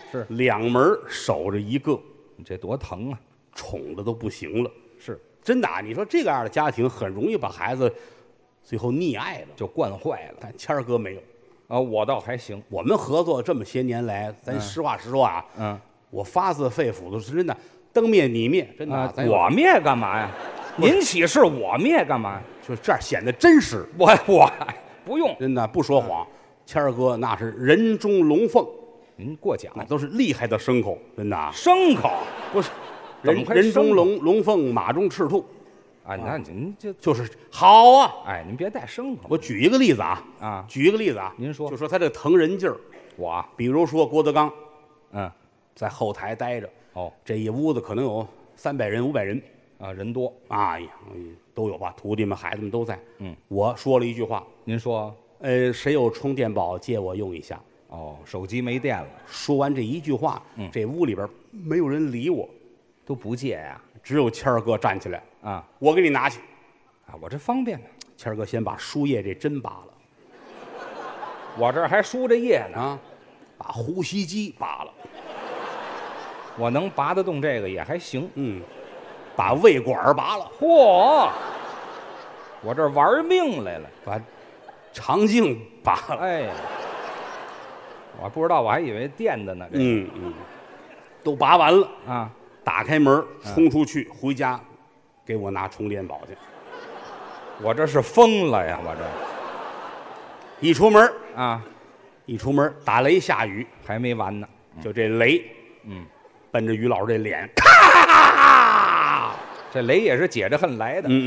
是2门守着一个， 你这多疼啊！ 宠的都不行了。 是真的啊，你说这个样的家庭很容易把孩子最后溺爱了， 就惯坏了。 但谦儿哥没有啊，我倒还行。 我们合作这么些年来，咱实话实说啊，我发自肺腑的是真的，灯灭你灭，真的。 我灭干嘛呀？您起誓，我灭干嘛呀？ 就这样显得真实。 我不用， 真的不说谎。谦儿哥那是人中龙凤， 您过奖， 那都是厉害的牲口，真的啊。 牲口不是人中龙凤，马中赤兔啊。那您就是好啊。 哎，您别带牲口。 我举一个例子啊，举一个例子啊， 您说， 就说他这疼人劲儿。 我比如说郭德纲，在后台待着，这一屋子可能有300人、500人啊，人多。 哎呀，都有吧，徒弟们、孩子们都在。我说了一句话， 您说， 谁有充电宝借我用一下？ 手机没电了。 说完这一句话，这屋里边没有人理我， 都不借呀， 只有谦儿哥站起来啊， 我给你拿去。 我这方便。 谦儿哥先把输液这针拔了， 我这还输着液呢把呼吸机拔了， 我能拔得动这个也还行。 把胃管拔了， 嚯！我这玩命来了， 把肠镜拔了。 哎，我不知道，我还以为电的呢。 都拔完了啊！ 打开门冲出去，回家给我拿充电宝去。 我这是疯了呀！我这一出门一出门打雷下雨还没完呢， 就这雷，奔着于老师这脸， 咔！这雷也是解着恨来的。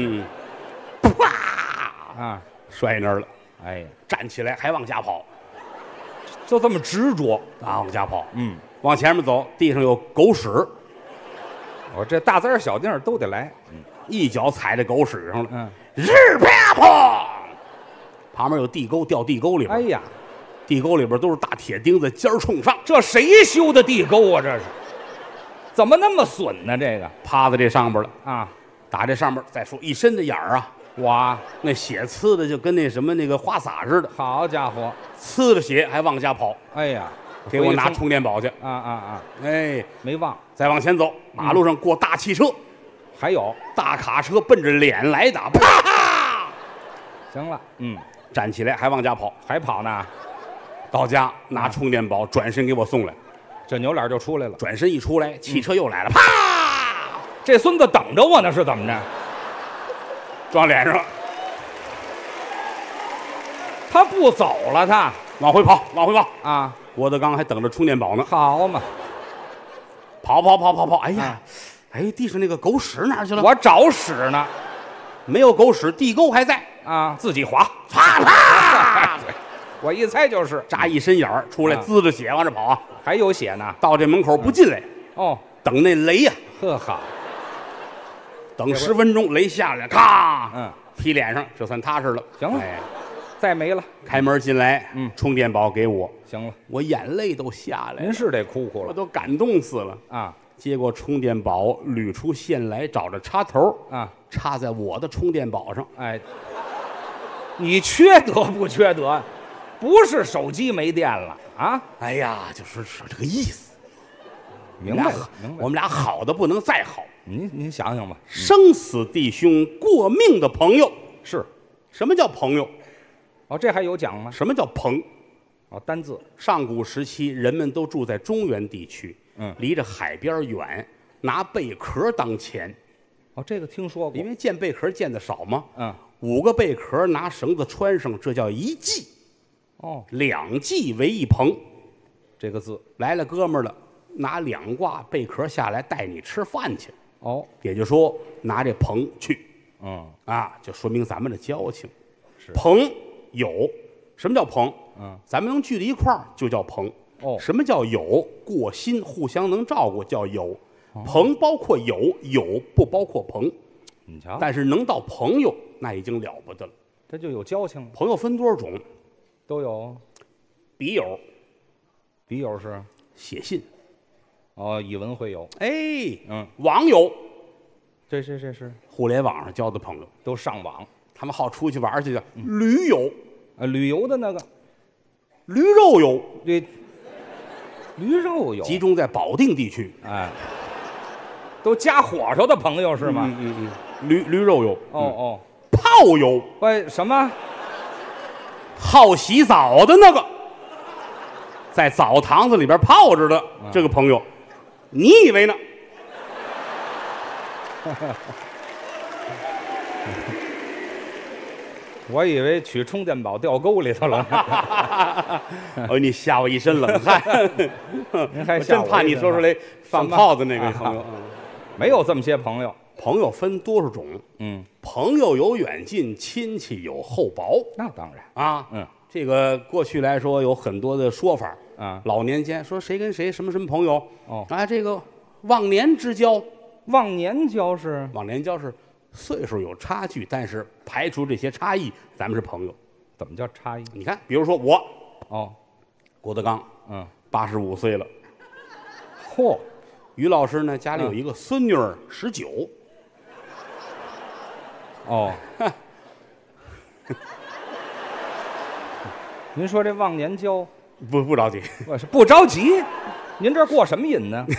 啪！摔那儿了。 哎呀， 站起来还往下跑， 就这么执着往下跑。往前面走，地上有狗屎， 我这大字小定都得来。 一脚踩在狗屎上了。日啪砰！旁边有地沟，掉地沟里边。 哎呀， 地沟里边都是大铁钉子，尖儿冲上。 这谁修的地沟啊？这是怎么那么损呢？这个趴在这上边了啊！ 打这上边，再说一身的眼儿啊！ 哇， 那血呲的就跟那什么那个花洒似的。 好家伙， 呲着血还往家跑。 哎呀， 给我拿充电宝去。哎， 没忘。 再往前走，马路上过大汽车， 还有大卡车奔着脸来的，啪！ 行了， 站起来还往家跑， 还跑呢。 到家拿充电宝，转身给我送来。 这扭脸就出来了。 转身一出来，汽车又来了，啪！ 这孙子等着我呢，是怎么着？ 撞脸上了。 他不走了，他往回跑，往回跑啊！ 郭德纲还等着充电宝呢。 好嘛， 跑！哎呀，地上那个狗屎哪儿去了？ 我找屎呢， 没有狗屎，地沟还在啊！自己滑， 啪！ 我一猜就是扎一身眼儿出来，滋着血往这跑啊！ 还有血呢。 到这门口不进来，等那雷呀！ 呵好， 等10分钟，雷下来，咔，劈脸上，这算踏实了。 行了，再没了。 开门进来，充电宝给我。 行了， 我眼泪都下来了。 您是得哭哭了， 我都感动死了啊！ 接过充电宝，捋出线来，找着插头插在我的充电宝上。 哎，你缺德不缺德？不是手机没电了啊！ 哎呀，就是这个意思。 明白了， 我们俩好的不能再好。 您想想吧， 生死弟兄，过命的朋友。 是， 什么叫朋友？ 这还有讲吗？ 什么叫朋？ 单字。 上古时期，人们都住在中原地区，离着海边远，拿贝壳当钱。 这个听说过， 因为见贝壳见的少嘛。 5 个贝壳拿绳子穿上，这叫1计。2计为1朋。 这个字来了哥们儿了，拿2挂贝壳下来带你吃饭去。也就是说拿这朋去。就说明咱们的交情。朋友，什么叫朋？咱们能聚在一块儿就叫朋。什么叫友？过心，互相能照顾叫友。朋包括友，友不包括朋。 你瞧， 但是能到朋友，那已经了不得了。 这就有交情了。 朋友分多少种？ 都有。 笔友， 笔友是写信。 以文会友。 网友， 这是互联网上交的朋友， 都上网。 他们好出去玩去的。驴友， 旅游的那个。 驴肉友， 驴肉有， 集中在保定地区。 哎，都加火烧的朋友是吗？ 驴肉有。 哦， 炮有。 喂，什么？ 好洗澡的那个，在澡堂子里边泡着的这个朋友，你以为呢？ 我以为取充电宝掉沟里头了。 哦，你吓我一身冷汗。 您还我真怕你说出来放炮的那位朋友。 没有这么些朋友。 朋友分多少种？朋友有远近，亲戚有厚薄。 那当然啊，这个过去来说有很多的说法啊。 老年间说谁跟谁什么什么朋友。 哦， 啊，这个忘年之交。 忘年交是？ 忘年交是岁数有差距，但是排除这些差异，咱们是朋友。 怎么叫差异？ 你看，比如说我，郭德纲，85岁了。 嚯， 于老师呢，家里有一个孙女儿19。 哦，您说这忘年交不着急， 我是不着急。您这过什么瘾呢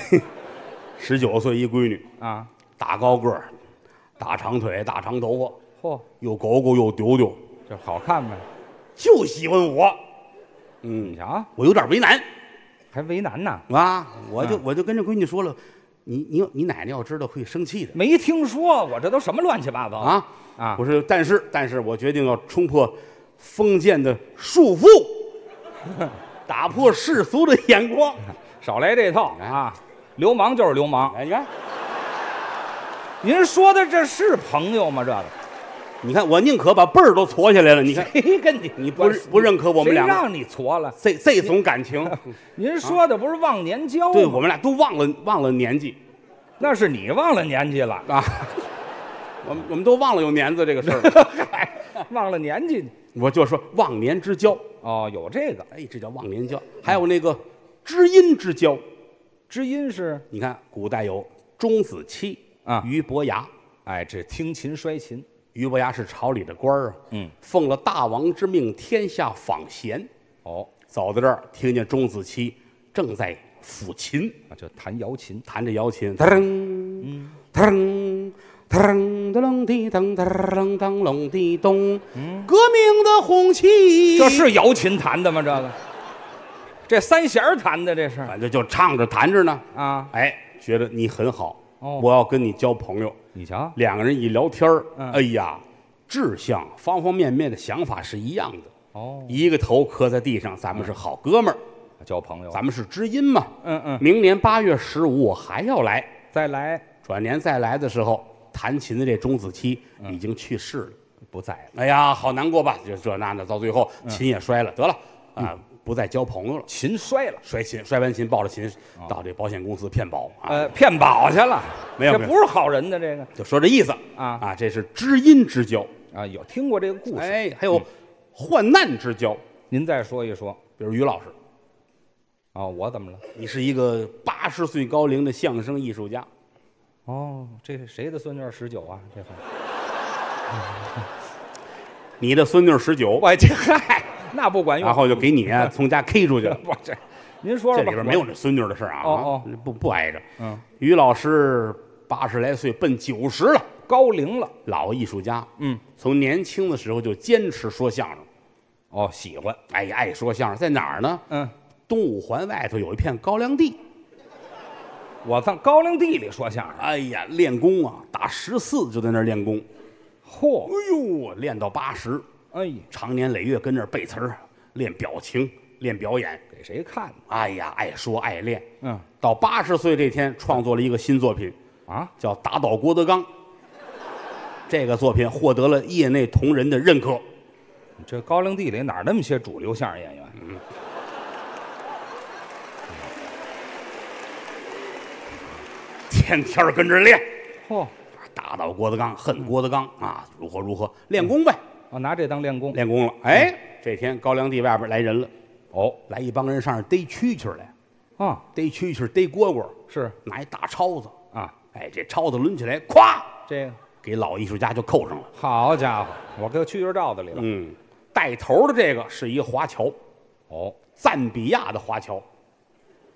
？19岁一闺女啊， 大高个儿，大长腿，大长头发，嚯， 又狗狗又丢丢， 这好看呗。 就喜欢我， 你瞧， 我有点为难， 还为难呢啊！我就跟这闺女说了，你奶奶要知道会生气的。 没听说，我这都什么乱七八糟啊！我说，但是我决定要冲破封建的束缚，打破世俗的眼光， 少来这套啊！流氓就是流氓。 哎，你看， 您说的这是朋友吗？这个， 你看我宁可把辈儿都搓下来了。你看， 谁跟你不认可我们俩？ 谁让你搓了？ 这种感情， 您说的不是忘年交吗？ 对，我们俩都忘了年纪， 那是你忘了年纪了啊。我们都忘了有年字这个事儿， 忘了年纪。 我就说忘年之交。 哦，有这个， 哎，这叫忘年交。还有那个知音之交， 知音是？ 你看古代有钟子期啊， 俞伯牙。 哎，这听琴摔琴。 俞伯牙是朝里的官儿奉了大王之命，天下访贤。 哦， 走到这儿，听见钟子期正在抚琴， 就弹瑶琴， 弹着瑶琴，噔噔噔噔滴噔噔噔隆滴咚，革命的红旗。 这是瑶琴弹的吗？这三弦弹的，这是。 反正就唱着弹着呢啊， 哎，觉得你很好， 哦， 我要跟你交朋友。 你瞧， 两个人一聊天哎呀，志向方方面面的想法是一样的。 哦， 一个头磕在地上，咱们是好哥们儿， 交朋友， 咱们是知音嘛。明年8月15我还要来， 再来。 转年再来的时候，弹琴的这钟子期已经去世了， 不在了。 哎呀，好难过吧？就这那的，到最后琴也摔了，得了啊，不再交朋友了。 琴摔了， 摔完琴，抱着琴到这保险公司骗保骗保去了。 没有， 这不是好人的这个， 就说这意思啊，这是知音之交啊，有听过这个故事。 哎，还有患难之交， 您再说一说。 比如于老师， 我怎么了？ 你是一个80岁高龄的相声艺术家。 哦，这是谁的孙女19啊？这你的孙女19， 我这嗨，那不管用。 然后就给你从家 K 出去了。 我这，您说说吧， 这里边没有这孙女的事啊。不挨着。于老师80来岁，奔90了， 高龄了， 老艺术家。从年轻的时候就坚持说相声。 哦，喜欢， 哎呀，爱说相声，在哪儿呢？东五环外头有一片高粱地。 我在高粱地里说相声。 哎呀，练功啊，打14就在那儿练功。 嚯！ 哎呦，练到80， 哎， 长年累月跟那儿背词儿，练表情，练表演， 给谁看？ 哎呀，爱说爱练。到80岁这天，创作了一个新作品啊， 叫《打倒郭德纲》。这个作品获得了业内同仁的认可。 这高粱地里哪那么些主流相声演员？ 天天跟着练。 嚯！ 打倒郭德纲，恨郭德纲啊！如何练功呗？ 拿这当练功， 练功了。哎，这天高粱地外边来人了。 哦， 来一帮人上这逮蛐蛐来。逮蛐蛐，逮蝈蝈， 是拿一大抄子啊！ 哎，这抄子抡起来，咵， 这个给老艺术家就扣上了。 好家伙，我搁蛐蛐罩子里了。 带头的这个是一个华侨。 哦， 赞比亚的华侨。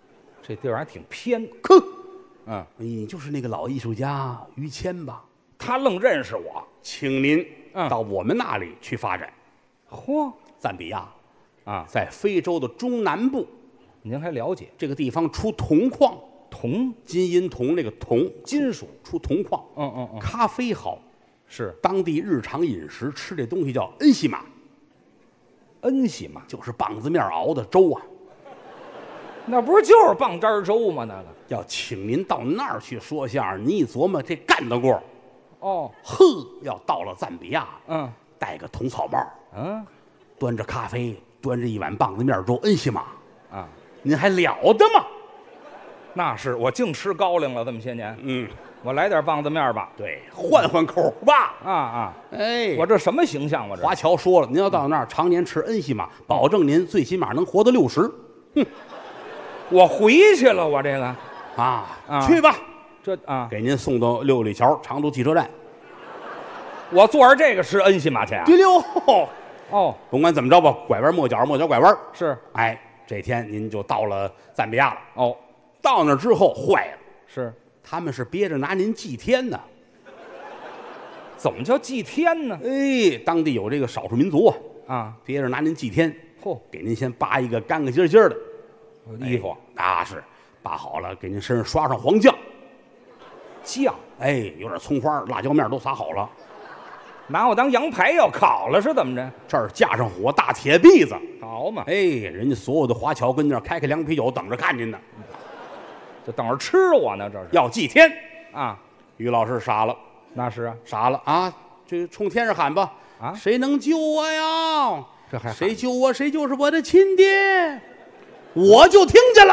这地儿还挺偏。 哼， 嗯， 你就是那个老艺术家于谦吧？ 他愣认识我。 请您嗯到我们那里去发展。 嚯赞比亚啊， 在非洲的中南部， 您还了解这个地方出铜矿， 铜金银铜那个铜， 金属？ 出铜矿。 嗯， 咖啡好， 是当地日常饮食吃这东西叫恩西玛， 恩西嘛？ 就是棒子面熬的粥啊。 那不是就是棒渣粥吗？那个要请您到那儿去说相声，你一琢磨这干得过。 哦， 呵，要到了赞比亚， 嗯戴个铜草帽， 嗯端着咖啡，端着一碗棒子面粥，恩西玛， 啊， 您还了得吗？ 那是我净吃高粱了这么些年， 嗯， 我来点棒子面吧。 对，换换口吧。 啊， 哎， 我这什么形象？我这华侨说了，您要到那儿常年吃恩西玛，保证您最起码能活到60。 我回去了，我这个啊， 啊去吧， 这啊， 给您送到六里桥长途汽车站。 我坐着这个吃恩西玛去啊？ 对溜， 哦， 甭管怎么着吧，拐弯抹角，抹角拐弯。 是哎，这天您就到了赞比亚了。 哦， 到那之后坏了， 是他们是憋着拿您祭天呢。 怎么叫祭天呢？ 哎，当地有这个少数民族啊， 啊， 憋着拿您祭天， 嚯， 给您先扒一个干干净净的衣服那是扒好了，给您身上刷上黄酱， 酱， 哎，有点葱花、辣椒面都撒好了， 拿我当羊排要烤了是怎么着？ 这儿架上火，大铁篦子， 好嘛， 哎，人家所有的华侨跟那儿开凉啤酒等着看您呢， 就等着吃我呢，这是要祭天。 啊， 于老师傻了， 那是啊， 傻了啊！这冲天上喊吧， 啊谁能救我呀？ 这还喊谁救我，谁就是我的亲爹。我就听见了，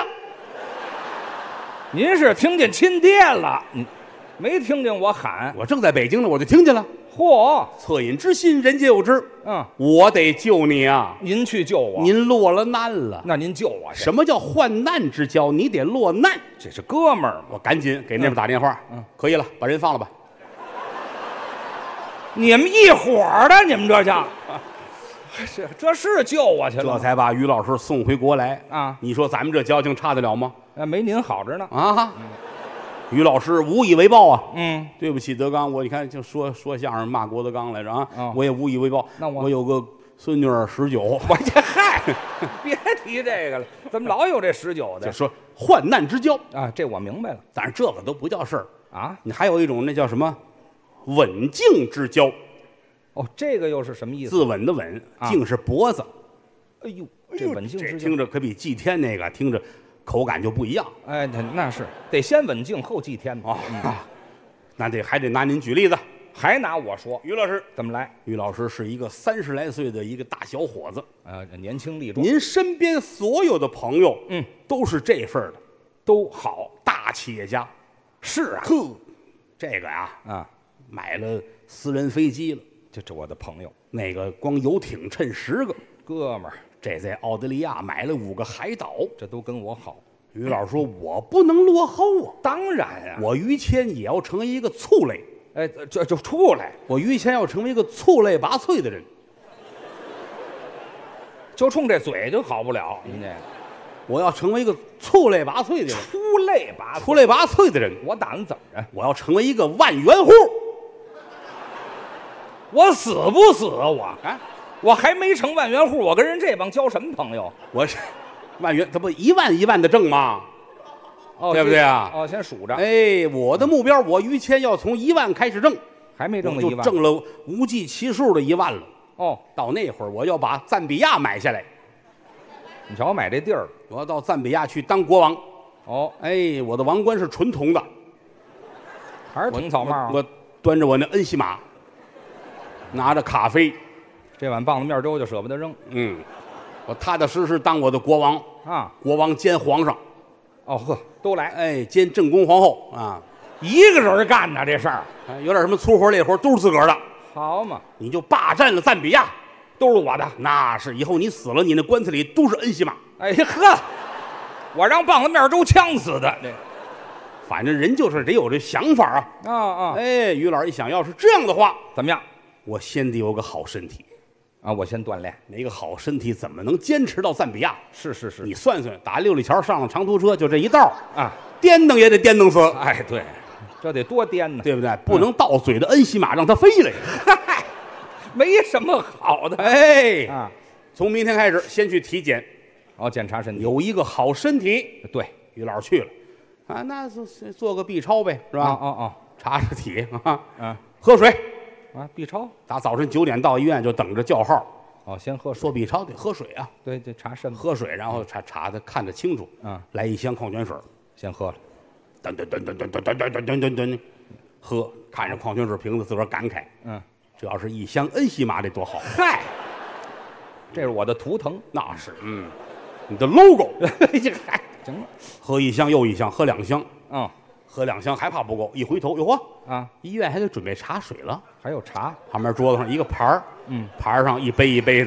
您是听见亲爹了，没听见我喊？ 我正在北京呢，我就听见了。 嚯， 恻隐之心，人皆有之。 嗯， 我得救你啊！ 您去救我， 您落了难了。 那您救我去， 什么叫患难之交？你得落难。 这是哥们儿嘛？ 我赶紧给那边打电话。可以了，把人放了吧。 你们一伙儿的，你们这叫，这是救我去了吗， 这才把于老师送回国来啊！ 你说咱们这交情差得了吗？ 没您好着呢。 啊！于老师无以为报啊。 嗯， 对不起，德刚，我你看就说相声骂郭德纲来着啊， 哦我也无以为报。 那我有个孙女儿19， 我这嗨，别提这个了，怎么老有这19 就的说患难之交， 啊？这我明白了但是这个都不叫事儿。 啊。 你还有一种那叫什么稳静之交， 哦，这个又是什么意思？ 自刎的刎， 啊静是脖子。 哎呦，这稳静这之交， 听着可比祭天那个听着口感就不一样哎，那是得先稳静后祭天嘛。 啊。那还得拿您举例子。 还拿我说于老师， 怎么来？ 于老师是一个30来岁的一个大小伙子， 年轻力壮， 您身边所有的朋友，都是这份儿的， 都好。 大企业家。 是啊， 呵，这个呀， 啊， 买了私人飞机了， 这我的朋友那个光游艇趁10个， 哥们儿， 这在澳大利亚买了5个海岛。 这都跟我好。 于老师说：“我不能落后啊， 当然呀， 我于谦也要成为一个畜类， 哎，这就出来， 我于谦要成为一个畜类拔萃的人。 就冲这嘴就好不了。您这我要成为一个畜类拔萃的人， 出类拔萃， 出类拔萃的人。 我打算怎么着？ 我要成为一个万元户。 我死不死啊？ 啊， 我还没成万元户，我跟人这帮交什么朋友？ 我是万元，他不1万1万的挣吗？ 哦， 对不对啊？ 哦，先数着， 哎，我的目标，我于谦要从1万开始挣， 还没挣我到1万， 就挣了无计其数的1万了。 哦， 到那会儿，我要把赞比亚买下来， 你瞧我买这地儿， 我要到赞比亚去当国王。 哦， 哎，我的王冠是纯铜的， 还是铜草帽啊？ 我端着我那恩西玛，拿着咖啡， 这碗棒子面粥就舍不得扔我踏踏实实当我的国王， 啊！ 国王兼皇上， 哦呵，都来， 哎，兼正宫皇后啊， 一个人干呢这事儿， 哎有点什么粗活累活都是自个儿的， 好嘛， 你就霸占了赞比亚， 都是我的。 那是以后你死了，你那棺材里都是恩西玛。 哎呀呵，我让棒子面粥呛死的这反正人就是得有这想法啊。 啊！ 哎，于老师一想，要是这样的话， 怎么样？ 我先得有个好身体。 啊，我先锻炼。 没个好身体，怎么能坚持到赞比亚？ 是是是， 你算算，打六里桥上了长途车，就这一道啊， 颠蹬也得颠蹬死。 哎，对，这得多颠呢， 对不对？不能到嘴的恩西马让它飞来。 没什么好的。 哎啊， 从明天开始先去体检， 哦，检查身体。 有一个好身体。 对， 于老师去了，啊，那做个 B 超呗，是吧？ 哦， 查查体啊，喝水啊 ，B 超， 打早晨9点到医院就等着叫号。 哦，先喝水。 做 B 超得喝水啊， 对，这查肾。 喝水，然后查的看得清楚。来一箱矿泉水， 先喝了。 噔噔噔噔噔噔噔噔噔噔，喝，看着矿泉水瓶子自个儿感慨。这要是一箱恩西玛得多好！ 嗨，这是我的图腾。 那是，你的 logo。 嗨，行了。 喝一箱又一箱，喝2箱。喝2箱还怕不够，一回头，哟呵， 啊， 医院还得准备茶水了。 还有茶， 旁边桌子上一个盘儿，盘上一杯一杯的。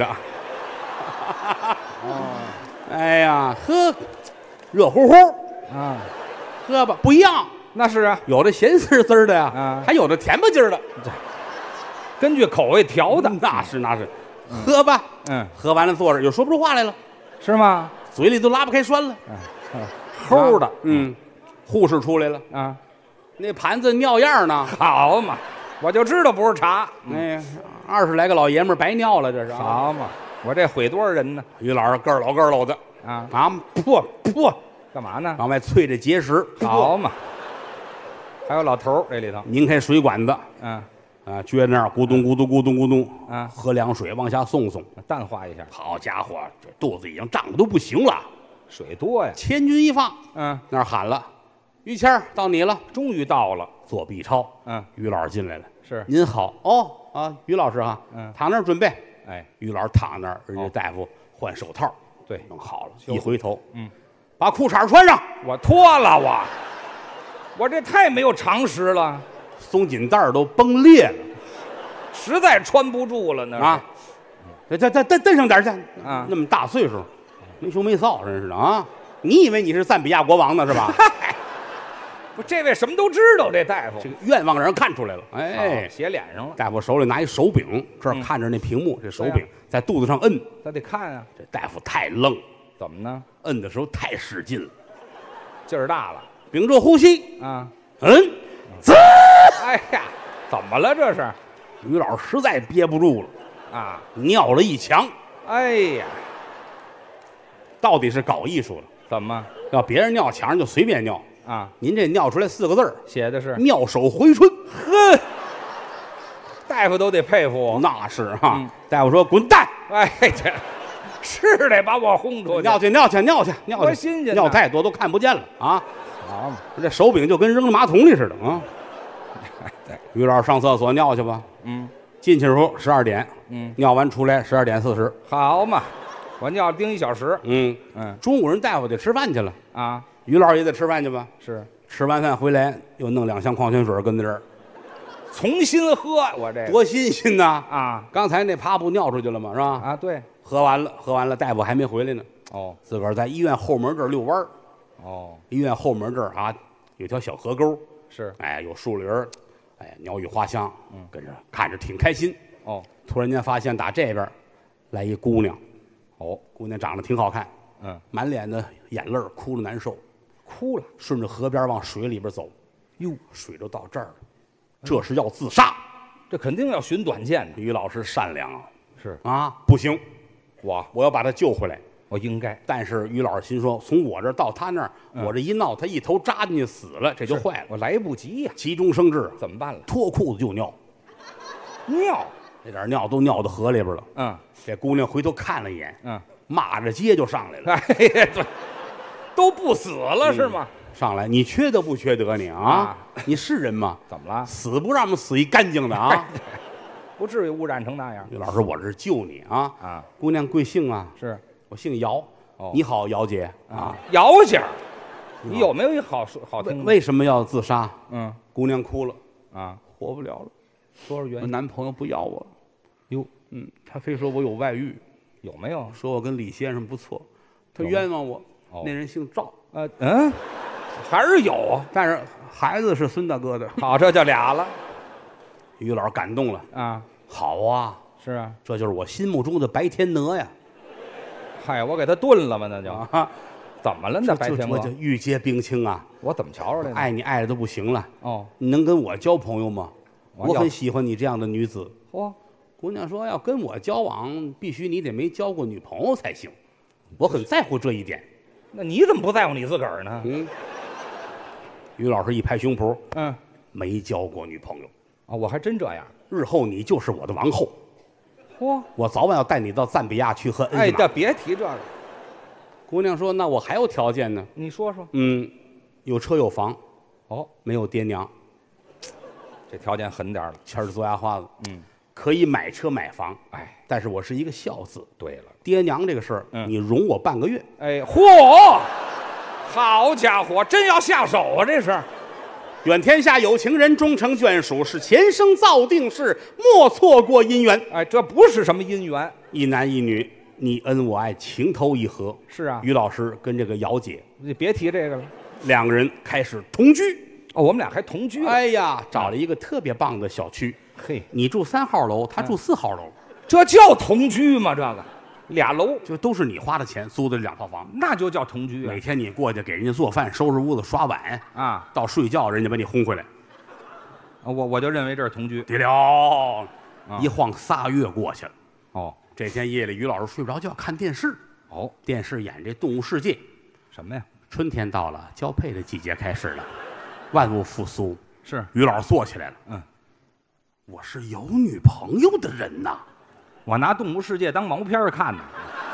哎呀，喝，热乎乎啊， 喝吧，不一样。 那是啊， 有的咸丝丝的呀，还有的甜不劲儿的， 根据口味调的。 那是，喝吧，喝完了坐着又说不出话来了， 是吗？ 嘴里都拉不开栓了， 齁的。 护士出来了啊，那盘子尿样呢？ 好嘛，我就知道不是茶。 哎，20来个老爷们儿白尿了，这是。 好嘛，我这毁多少人呢？ 于老师个儿老的噗， 干嘛呢？ 往外啐这结石。 好嘛，还有老头儿这里头拧开水管子，撅那儿咕咚咕咚咕咚咕咚，喝凉水往下送， 淡化一下。 好家伙，这肚子已经胀得都不行了， 水多呀。 千钧一发，那儿喊了。于谦儿到你了， 终于到了， 做 B 超。于老师进来了， 是您好于老师啊，躺那儿准备。 哎， 于老师躺那儿，人家大夫换手套， 对， 弄好了，一回头，把裤衩穿上， 我脱了，我这太没有常识了， 松紧带都崩裂了， 实在穿不住了呢啊！再蹬上点去啊！ 那么大岁数，没羞没臊，真是的啊！你以为你是赞比亚国王呢是吧？ 不，这位什么都知道，这大夫这个愿望让人看出来了，哎， 写脸上了。 大夫手里拿一手柄，这儿看着那屏幕，这手柄在肚子上摁， 他得看啊。 这大夫太愣， 怎么呢？ 摁的时候太使劲了， 劲儿大了， 屏住呼吸啊， 滋！ 哎呀，怎么了这是？ 于老师实在憋不住了啊， 尿了一墙。 哎呀， 到底是搞艺术了。 怎么？ 要别人尿墙上就随便尿啊？ 您这尿出来4个字儿， 写的是“ 妙手回春”。 呵，大夫都得佩服我。 那是哈。大夫说：“滚蛋！” 哎，这是得把我轰出去。 尿去， 多新鲜！ 尿太多都看不见了啊！ 好嘛， 这手柄就跟扔马桶里似的啊！于老师上厕所尿去吧。进去时候12点。尿完出来12点40。 好嘛，我尿盯1小时。 中午人大夫得吃饭去了啊。 于老师也得吃饭去吧？ 是。 吃完饭回来又弄2箱矿泉水跟在这儿， 重新喝。我这多新鲜呐！ 啊， 刚才那趴不尿出去了吗？是吧？ 啊，对。 喝完了，大夫还没回来呢。自个儿在医院后门这儿遛弯儿。医院后门这儿啊，有条小河沟。 是。 哎，有树林儿，哎，鸟语花香。跟着看着挺开心。突然间发现打这边来一姑娘。姑娘长得挺好看。满脸的眼泪，哭了难受。哭了，顺着河边往水里边走。哟，水都到这儿了，这是要自杀。 这肯定要寻短见的。 于老师善良啊。 是啊，不行，我要把他救回来。 我应该。 但是于老师心说，从我这儿到他那儿，我这一闹，他一头扎进去死了，这就坏了。 我来不及呀。 急中生智， 怎么办了？ 脱裤子就尿。 尿， 这点尿都尿到河里边了。这姑娘回头看了一眼，骂着街就上来了。 哎呀，对，都不死了是吗？ 上来，你缺德不缺德你啊？你是人吗？ 怎么了？ 死不让我们死一干净的啊！ 不至于污染成那样。 于老师，我这是救你啊！姑娘贵姓啊？ 是我姓姚。你好，姚姐啊， 姚姐，你有没有一好听？ 为什么要自杀？姑娘哭了啊， 活不了了。 多少原因？ 我男朋友不要我了。 哟， 他非说我有外遇。 有没有？ 说我跟李先生不错，他冤枉我。那人姓赵。 还是有啊， 但是孩子是孙大哥的。 好，这就俩了。 于老师感动了啊！ 好啊， 是啊， 这就是我心目中的白天鹅呀。 嗨，我给他炖了吗？那就啊， 怎么了？那白天鹅我就玉洁冰清啊， 我怎么瞧着来的？ 爱你爱的都不行了。 哦， 你能跟我交朋友吗？我要很喜欢你这样的女子。 嚯， 姑娘说要跟我交往，必须你得没交过女朋友才行。我很在乎这一点。 那你怎么不在乎你自个儿呢？ 于老师一拍胸脯，没交过女朋友啊，我还真这样。 日后你就是我的王后。 嚯， 我早晚要带你到赞比亚去喝恩西玛。 别提这个。 姑娘说：“那我还有条件呢。” 你说说。 有车有房。 哦， 没有爹娘。 这条件狠点了。 谦儿嘬牙花子。可以买车买房。 哎， 但是我是一个孝字。 对了， 爹娘这个事儿，你容我半个月。 哎，嚯，好家伙，真要下手啊！这是。 愿天下有情人终成眷属，是前生造定事，莫错过姻缘。 哎，这不是什么姻缘， 一男一女，你恩我爱，情投意合。 是啊， 于老师跟这个姚姐， 你别提这个了。 两个人开始同居。 哦，我们俩还同居。 哎呀，找了一个特别棒的小区。 嘿， 你住3号楼，他住4号楼， 这叫同居吗？这个俩楼就都是你花的钱租的2套房， 那就叫同居啊。 每天你过去给人家做饭、收拾屋子、刷碗啊， 到睡觉人家把你轰回来。 我就认为这是同居。 对了，一晃3月过去了。 哦， 这天夜里于老师睡不着觉，看电视。 哦， 电视演这《动物世界》， 什么呀？ 春天到了，交配的季节开始了，万物复苏。 是， 于老师坐起来了。我是有女朋友的人呐， 我拿《动物世界》当毛片看呢。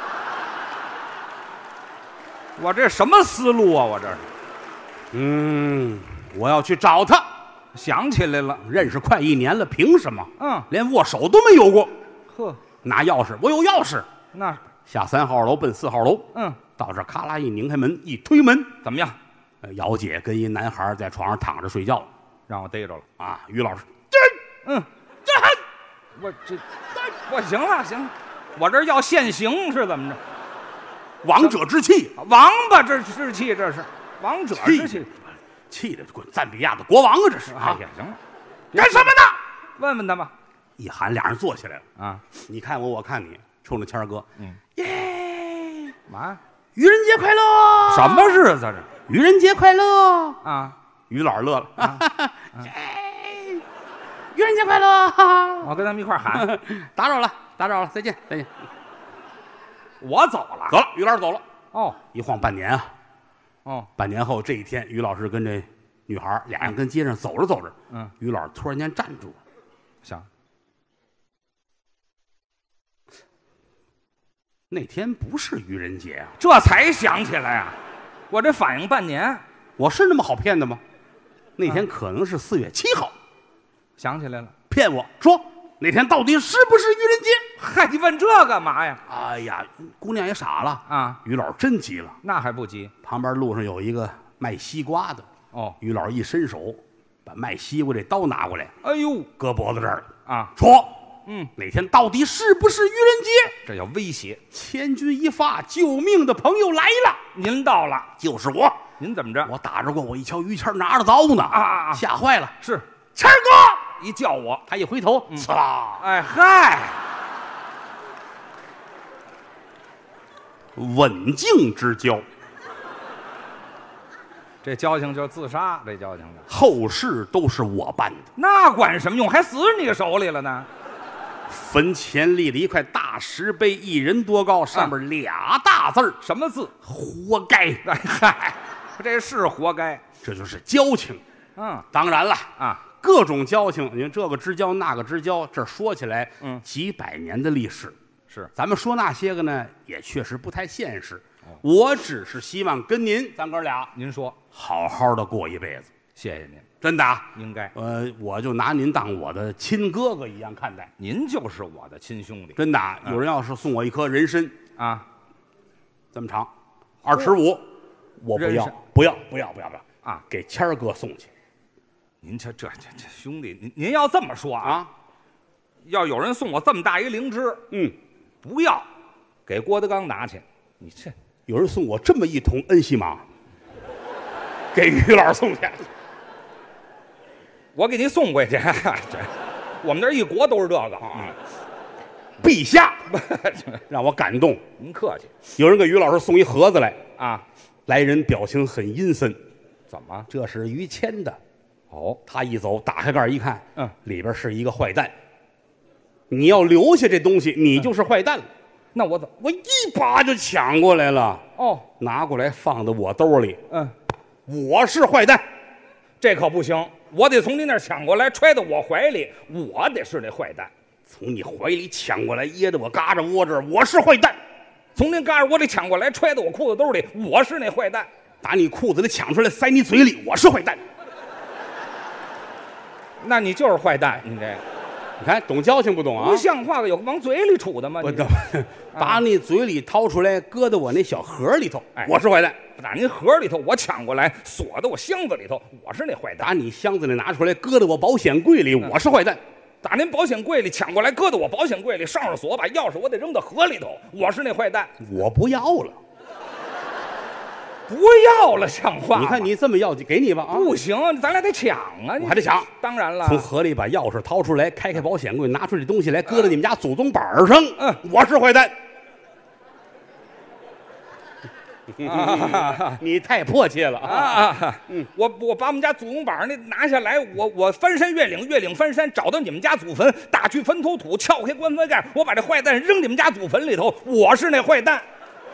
我这什么思路啊？我这是。 我要去找她。 想起来了， 认识快1年了，凭什么？连握手都没有过。 呵， 拿钥匙，我有钥匙。 那下3号楼奔4号楼。到这儿咔啦一拧开门，一推门， 怎么样？ 姚姐跟一男孩在床上躺着睡觉， 让我逮着了啊！于老师， 我行了，我这要现行是怎么着？ 王者之气， 王八这之气，这是王者之气， 气的滚赞比亚的国王啊！这是哎呀，行了， 干什么呢？ 问问他吧。 一喊，俩人坐起来了啊！ 你看我，我看你，冲着谦儿哥，耶！ 嘛？ 愚人节快乐！ 什么日子这？ 愚人节快乐啊！ 于老师乐了，愚人节快乐！ 我跟他们一块喊， 打扰了，打扰了，再见，再见。 我走了， 走了，于老师走了。 哦， 一晃半年啊。 哦， 半年后这一天，于老师跟这女孩俩人跟街上走着走着，于老师突然间站住了， 想那天不是愚人节啊， 这才想起来啊，我这反应半年， 我是那么好骗的吗？那天可能是4月7号， 想起来了， 骗我说那天到底是不是愚人节？ 嗨，你问这干嘛呀？ 哎呀，姑娘也傻了啊！ 于老师真急了， 那还不急？ 旁边路上有一个卖西瓜的，于老师一伸手，把卖西瓜这刀拿过来， 哎呦， 搁脖子这儿了啊！ 说，哪天到底是不是愚人节？ 这叫威胁。 千钧一发，救命的朋友来了！ 您到了， 就是我。 您怎么着？ 我打着过，我一瞧于谦拿着刀呢，吓坏了。 是谦儿哥， 一叫我， 他一回头，呲啦！ 哎嗨， 刎颈之交。 这交情就自杀，这交情的后事都是我办的， 那管什么用？还死你手里了呢。 坟前立了一块大石碑，1人多高，上面俩大字儿， 什么字？ 活该！ 哎嗨，这是活该。 这就是交情。当然了啊，各种交情，你看这个之交，那个之交，这说起来，几百年的历史。 是， 咱们说那些个呢，也确实不太现实。我只是希望跟您，咱哥俩， 您说， 好好的过一辈子。 谢谢您， 真的啊， 应该。 我就拿您当我的亲哥哥一样看待。 您就是我的亲兄弟。 真的啊，有人要是送我一颗人参啊， 这么长，2尺5，我不要，不要啊！给谦儿哥送去。 您这兄弟，您要这么说啊，要有人送我这么大一灵芝，不要，给郭德纲拿去。你这有人送我这么一桶恩西玛，给于老师送去， 我给您送回去。这我们这一国都是这个。 陛下，让我感动。 您客气有人给于老师送一盒子来， 啊？ 来人表情很阴森， 怎么？ 这是于谦的。 哦， 他一走，打开盖一看，里边是一个坏蛋。你要留下这东西，你就是坏蛋了。 那我怎么？ 我一把就抢过来了， 哦， 拿过来放到我兜里。 嗯， 我是坏蛋， 这可不行，我得从您那儿抢过来，揣到我怀里，我得是那坏蛋。 从你怀里抢过来，掖着我嘎着窝这儿，我是坏蛋。 从您嘎着窝里抢过来，揣到我裤子兜里，我是那坏蛋。 打你裤子里抢出来，塞你嘴里，我是坏蛋。 那你就是坏蛋，你这你看懂交情不懂啊？ 不像话的，有往嘴里杵的吗？ 我懂，把你嘴里掏出来，搁到我那小盒里头，我是坏蛋。 打您盒里头，我抢过来，锁到我箱子里头，我是那坏蛋。 打你箱子里拿出来，搁到我保险柜里，我是坏蛋。 打您保险柜里抢过来，搁到我保险柜里，上上锁，把钥匙我得扔到河里头，我是那坏蛋。 我不要了， 不要了，像话吗？ 你看你这么要，给你吧啊！ 不行，咱俩得抢啊！ 我还得抢。 当然了， 从河里把钥匙掏出来，开保险柜，拿出这东西来，搁到你们家祖宗板上。我是坏蛋。你太迫切了啊！ 我把我们家祖宗板那拿下来，我翻山越岭，越岭翻山，找到你们家祖坟，打去坟头土，撬开棺材盖，我把这坏蛋扔你们家祖坟里头，我是那坏蛋。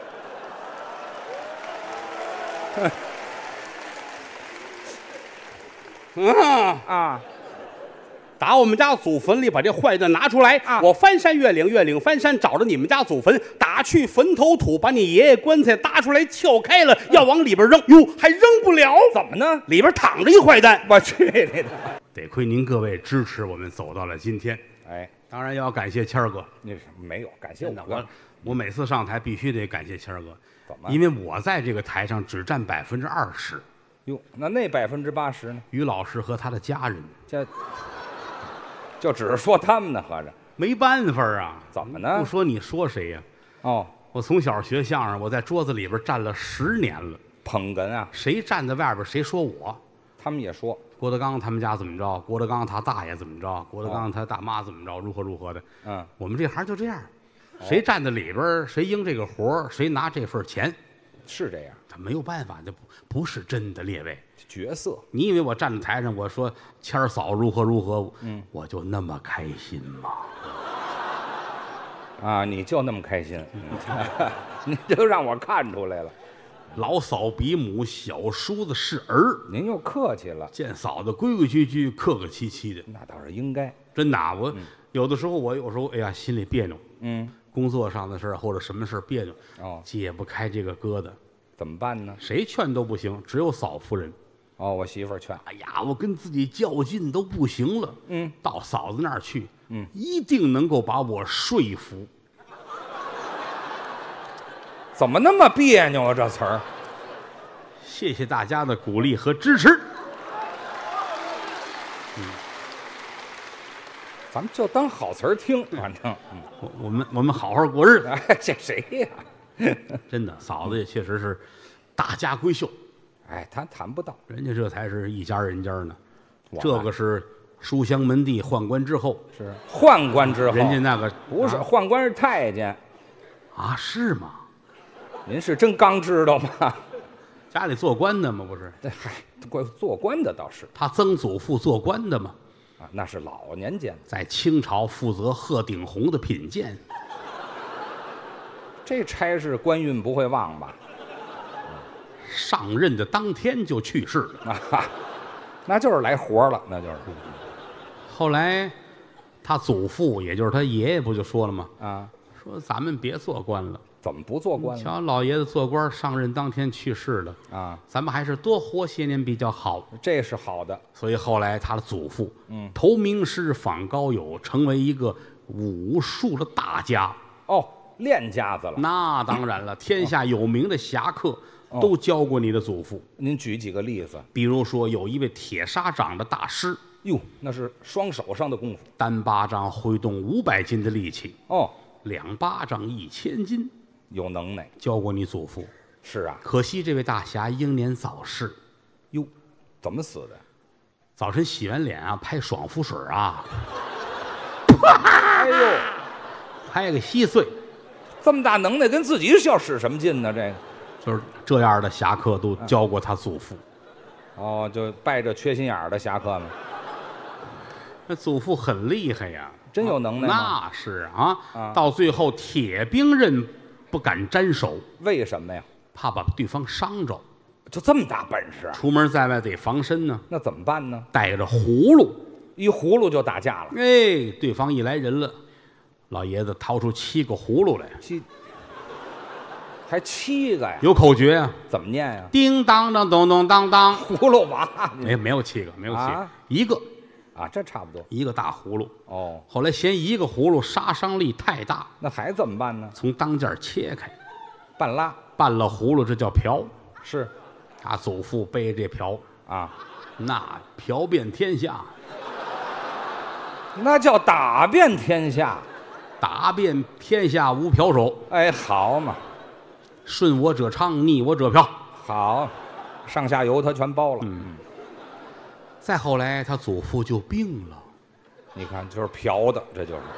打我们家祖坟里把这坏蛋拿出来我翻山越岭，越岭翻山，找着你们家祖坟，打去坟头土，把你爷爷棺材搭出来，撬开了，要往里边扔，哟，还扔不了， 怎么呢？ 里边躺着一坏蛋。 我去你的！ 得亏您各位支持我们走到了今天。哎，当然要感谢谦儿哥。 那是没有感谢我每次上台必须得感谢谦儿哥。 怎么？ 因为我在这个台上只占20%。 哟，那80%呢？ 于老师和他的家人， 就只是说他们呢，合着没办法啊。 怎么呢？ 不说你说谁呀？我从小学相声，我在桌子里边站了10年了。 捧哏啊， 谁站在外边谁说我。 他们也说郭德纲他们家怎么着，郭德纲他大爷怎么着，郭德纲他大妈怎么着，如何的。我们这行就这样，谁站在里边谁应这个活谁拿这份钱。 是这样， 他没有办法，这不是真的列位角色。 你以为我站在台上，我说谦儿嫂如何，我就那么开心吗？ 你就那么开心，你就让我看出来了。 老嫂比母，小叔子是儿。 您又客气了， 见嫂子规规矩矩、客客气气的， 那倒是应该。 真的，我有的时候哎呀，心里别扭。工作上的事或者什么事别扭，解不开这个疙瘩， 怎么办呢？ 谁劝都不行，只有嫂夫人。 我媳妇儿劝。 哎呀，我跟自己较劲都不行了。到嫂子那儿去，一定能够把我说服。 怎么那么别扭啊？这词儿。 谢谢大家的鼓励和支持。 咱们就当好词儿听，反正我们好好过日子。 这谁呀？ 真的，嫂子也确实是大家闺秀。 他谈不到， 人家这才是一家人家呢。这个是书香门第，宦官之后。 是宦官之后， 人家那个不是宦官，是太监。 是吗？ 您是真刚知道吗？ 家里做官的吗？不是。 做官的倒是。 他曾祖父做官的吗？ 那是老年间， 在清朝负责鹤顶红的品鉴。 这差事官运不会忘吧？ 上任的当天就去世了。 那就是来活了，那就是。 后来他祖父，也就是他爷爷，不就说了吗？说咱们别做官了。 怎么不做官了？ 瞧老爷子做官，上任当天去世了咱们还是多活些年比较好。 这是好的。 所以后来他的祖父，投名师，访高友，成为一个武术的大家。 练家子了。 那当然了，天下有名的侠客都教过你的祖父。 您举几个例子？ 比如说有一位铁砂掌的大师， 那是双手上的功夫， 单巴掌挥动500斤的力气，2巴掌1000斤。 有能耐， 教过你祖父。 是啊， 可惜这位大侠英年早逝。 怎么死的？ 早晨洗完脸拍爽肤水哎呦， 拍个稀碎， 这么大能耐，跟自己要使什么劲呢？这个就是这样的侠客都教过他祖父。 哦，就拜着缺心眼儿的侠客们， 那祖父很厉害呀， 真有能耐吗？ 那是啊，到最后铁兵刃不敢沾手， 为什么呀？ 怕把对方伤着。 就这么大本事啊？ 出门在外得防身呢， 那怎么办呢？ 带着葫芦， 一葫芦就打架了。 哎，对方一来人了，老爷子掏出7个葫芦来， 还7个呀？ 有口诀啊， 怎么念呀？ 叮当当咚咚当当， 葫芦娃。 没有7个，没有7个， 啊一个啊，这差不多。 一个大葫芦。 哦， 后来嫌一个葫芦杀伤力太大， 那还怎么办呢？ 从当间切开， 半拉拌了葫芦，这叫瓢。 是他祖父背着这瓢， 啊， 那瓢遍天下， 那叫打遍天下。 打遍天下无瓢手。 哎，好嘛， 顺我者昌，逆我者瓢。 好，上下游他全包了。 再后来，他祖父就病了。 你看，就是嫖的，这就是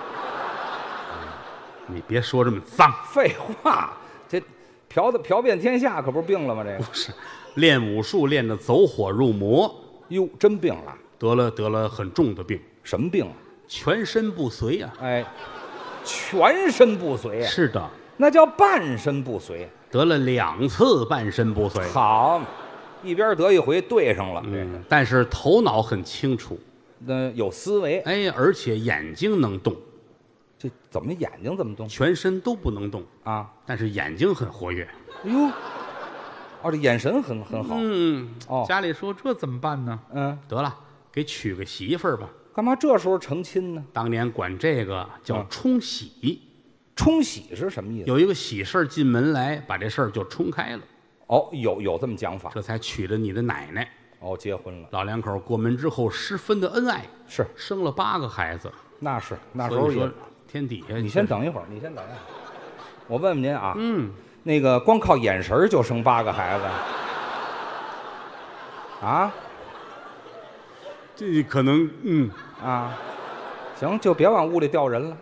你别说这么脏， 废话。这嫖遍天下，可不是病了吗？这个不是练武术练得走火入魔， 哟，真病了。 得了很重的病， 什么病啊？ 全身不遂啊。 哎，全身不遂啊？ 是的， 那叫半身不遂。 得了2次半身不遂。 好，一边得一回对上了。 但是头脑很清楚， 那有思维。 哎，而且眼睛能动， 这怎么眼睛怎么动全身都不能动啊？ 但是眼睛很活跃。 哎呦，哦，这眼神很好。哦， 家里说这怎么办呢？得了，给娶个媳妇儿吧。 干嘛这时候成亲呢？ 当年管这个叫冲喜。 冲喜是什么意思？ 有一个喜事儿进门来，把这事儿就冲开了。 哦，有这么讲法。 这才娶了你的奶奶。 哦，结婚了。 老两口过门之后十分的恩爱， 是生了8个孩子。 那是那时候也天底下。 你先等一会儿，你先等一会儿。我问问您啊，那个光靠眼神就生8个孩子啊？ 这可能啊，行，就别往屋里调人了。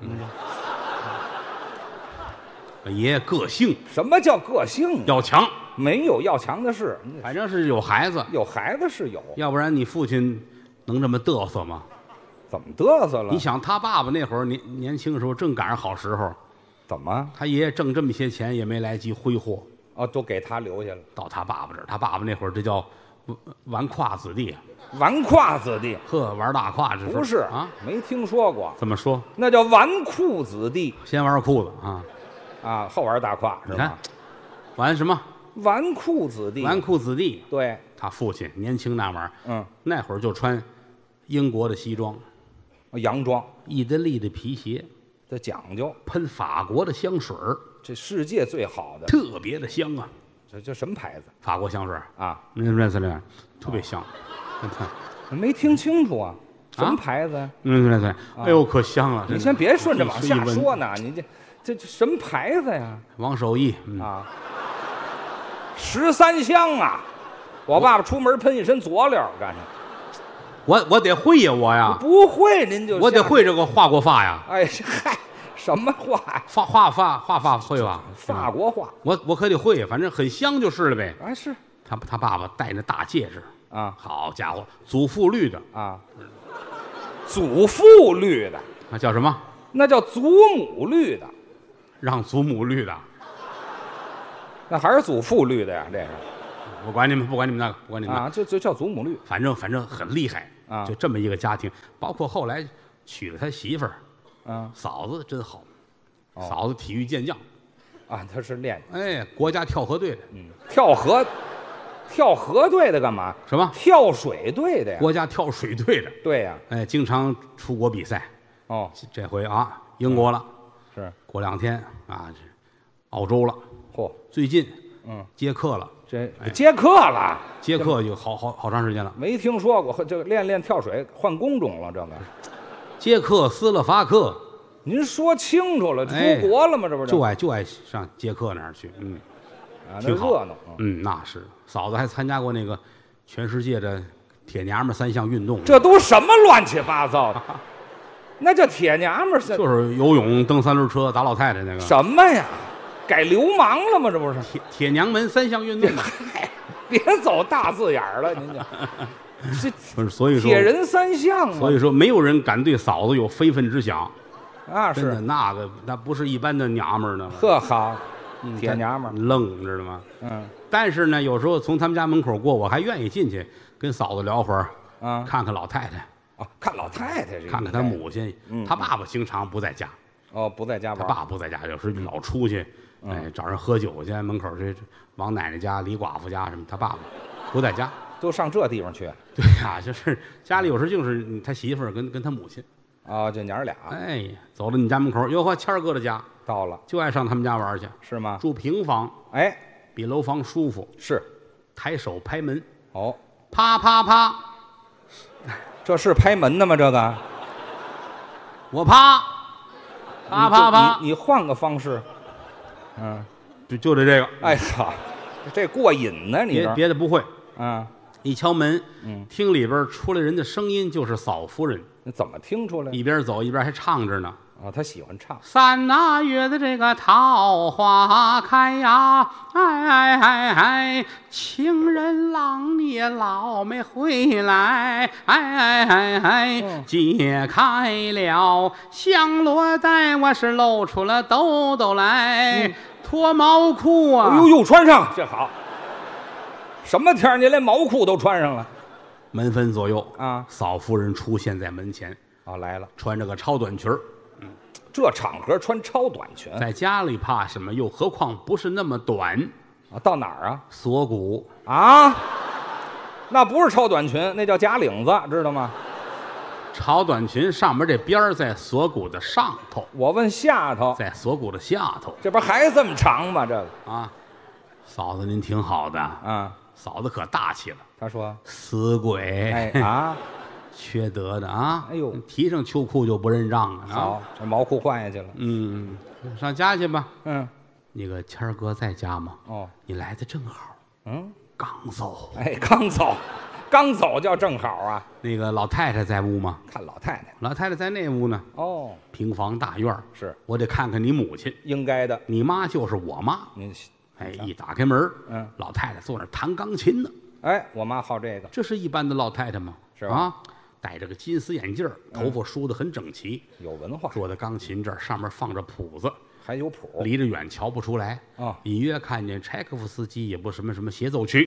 爷爷个性。 什么叫个性？ 要强。 没有要强的事， 反正是有孩子。 有孩子是有， 要不然你父亲能这么嘚瑟吗？ 怎么嘚瑟了？ 你想他爸爸那会儿年轻的时候正赶上好时候， 怎么？ 他爷爷挣这么些钱也没来及挥霍。 哦，都给他留下了。 到他爸爸这儿，他爸爸那会儿这叫纨绔子弟。 纨绔子弟？ 呵，玩大胯这是？ 不是啊， 没听说过。 怎么说？ 那叫纨绔子弟。 先玩裤子啊， 后玩大胯是吧？ 玩什么？ 纨绔子弟。 纨绔子弟。 对， 他父亲年轻那玩意儿， 那会儿就穿英国的西装， 洋装， 意大利的皮鞋， 这讲究， 喷法国的香水儿， 这世界最好的， 特别的香啊！ 这什么牌子？ 法国香水啊， 特别香。 没听清楚啊，什么牌子呀？ 哎呦，可香了！ 你先别顺着往下说呢，你这什么牌子呀？ 王守义 13香啊！我爸爸出门喷一身佐料干什么？ 我得会呀，我呀不会，您就我得会这个画过发呀。 哎嗨，什么画呀？ 画发会吧？ 法国画， 我可得会，反正很香就是了呗。 哎，是他爸爸戴那大戒指啊， 好家伙，祖父绿的啊，祖父绿的， 那叫什么？ 那叫祖母绿的， 让祖母绿的， 那还是祖父绿的呀？这个不管你们那个，不管你们啊，就叫祖母绿， 反正很厉害啊， 就这么一个家庭，包括后来娶了他媳妇儿，嫂子真好，嫂子体育健将， 啊，他是练， 哎，国家跳河队的， 跳河队的干嘛？ 什么？ 跳水队的呀？ 国家跳水队的， 对呀， 哎，经常出国比赛。 哦， 这回啊，英国了， 是过2天啊，澳洲了， 嚯， 最近接客了， 这接客了， 接客有好长时间了， 没听说过，这个练跳水换工种了，这个接客斯洛伐克， 您说清楚了，出国了吗？这不是就爱上接客那儿去， 挺热闹， 那是嫂子还参加过那个全世界的铁娘们3项运动， 这都什么乱七八糟的？ 那叫铁娘们儿， 就是游泳、蹬三轮车、打老太太那个。 什么呀？改流氓了吗？这不是铁娘门3项运动嘛？ 别走大字眼儿了，您就不是，所以说铁人3项嘛。 所以说没有人敢对嫂子有非分之想。 啊， 真的是那不是一般的娘们儿呢。 呵好，铁娘们儿愣，知道吗？ 嗯但是呢，有时候从他们家门口过，我还愿意进去跟嫂子聊会儿， 啊看看老太太， 哦，看老太太这个， 看看她母亲。 嗯她爸爸经常不在家， 哦不在家他玩， 爸不在家，有时老出去，哎，找人喝酒去，门口这王奶奶家、李寡妇家什么，他爸爸不在家。 都上这地方去。 对呀，就是家里有时就是他媳妇儿跟他母亲。 哦，这娘儿俩哎呀，走到你家门口，哟呵，谦儿哥的家， 到了就爱上他们家玩去， 是吗？ 住平房， 哎， 比楼房舒服。 是抬手拍门， 哦， 啪啪啪， 这是拍门的吗？这个我啪，啪啪啪， 你换个方式，嗯， 就得这个。 哎操，这过瘾呢，你这别的不会。 啊， 一敲门， 嗯， 听里边出来人的声音，就是嫂夫人。 你怎么听出来？ 一边走一边还唱着呢。 哦，他喜欢唱。 3那月的这个桃花开呀，哎，情人郎你也老没回来，解开了香罗带，我是露出了兜兜来，脱毛裤啊！ 哎呦呦，穿上这好。什么天儿，你连毛裤都穿上了门分左右啊！ 嫂夫人出现在门前， 哦，来了， 穿着个超短裙儿。 这场合穿超短裙在家里怕什么？又何况不是那么短， 啊？到哪儿啊？ 锁骨啊，那不是超短裙，那叫假领子，知道吗？ 超短裙上面这边儿在锁骨的上头， 我问下头， 在锁骨的下头这不还这么长吗？这个啊。嫂子您挺好的啊， 嫂子可大气了。 他说死鬼， 哎啊， 缺德的啊！ 哎呦， 提上秋裤就不认账了啊！ 好，这毛裤换下去了。 上家去吧。那个谦儿哥在家吗？ 哦， 你来的正好。刚走。 哎，刚走叫正好啊。 那个老太太在屋吗？ 看老太太， 老太太在那屋呢。 哦， 平房大院儿是我得看看你母亲， 应该的。 你妈就是我妈。 您， 哎，一打开门，老太太坐那儿弹钢琴呢。 哎，我妈好这个， 这是一般的老太太吗？ 是吧？ 啊，戴着个金丝眼镜，头发梳得很整齐， 有文化， 坐在钢琴这儿，上面放着谱子， 还有谱， 离着远瞧不出来。 啊， 隐约看见柴可夫斯基也不什么协奏曲。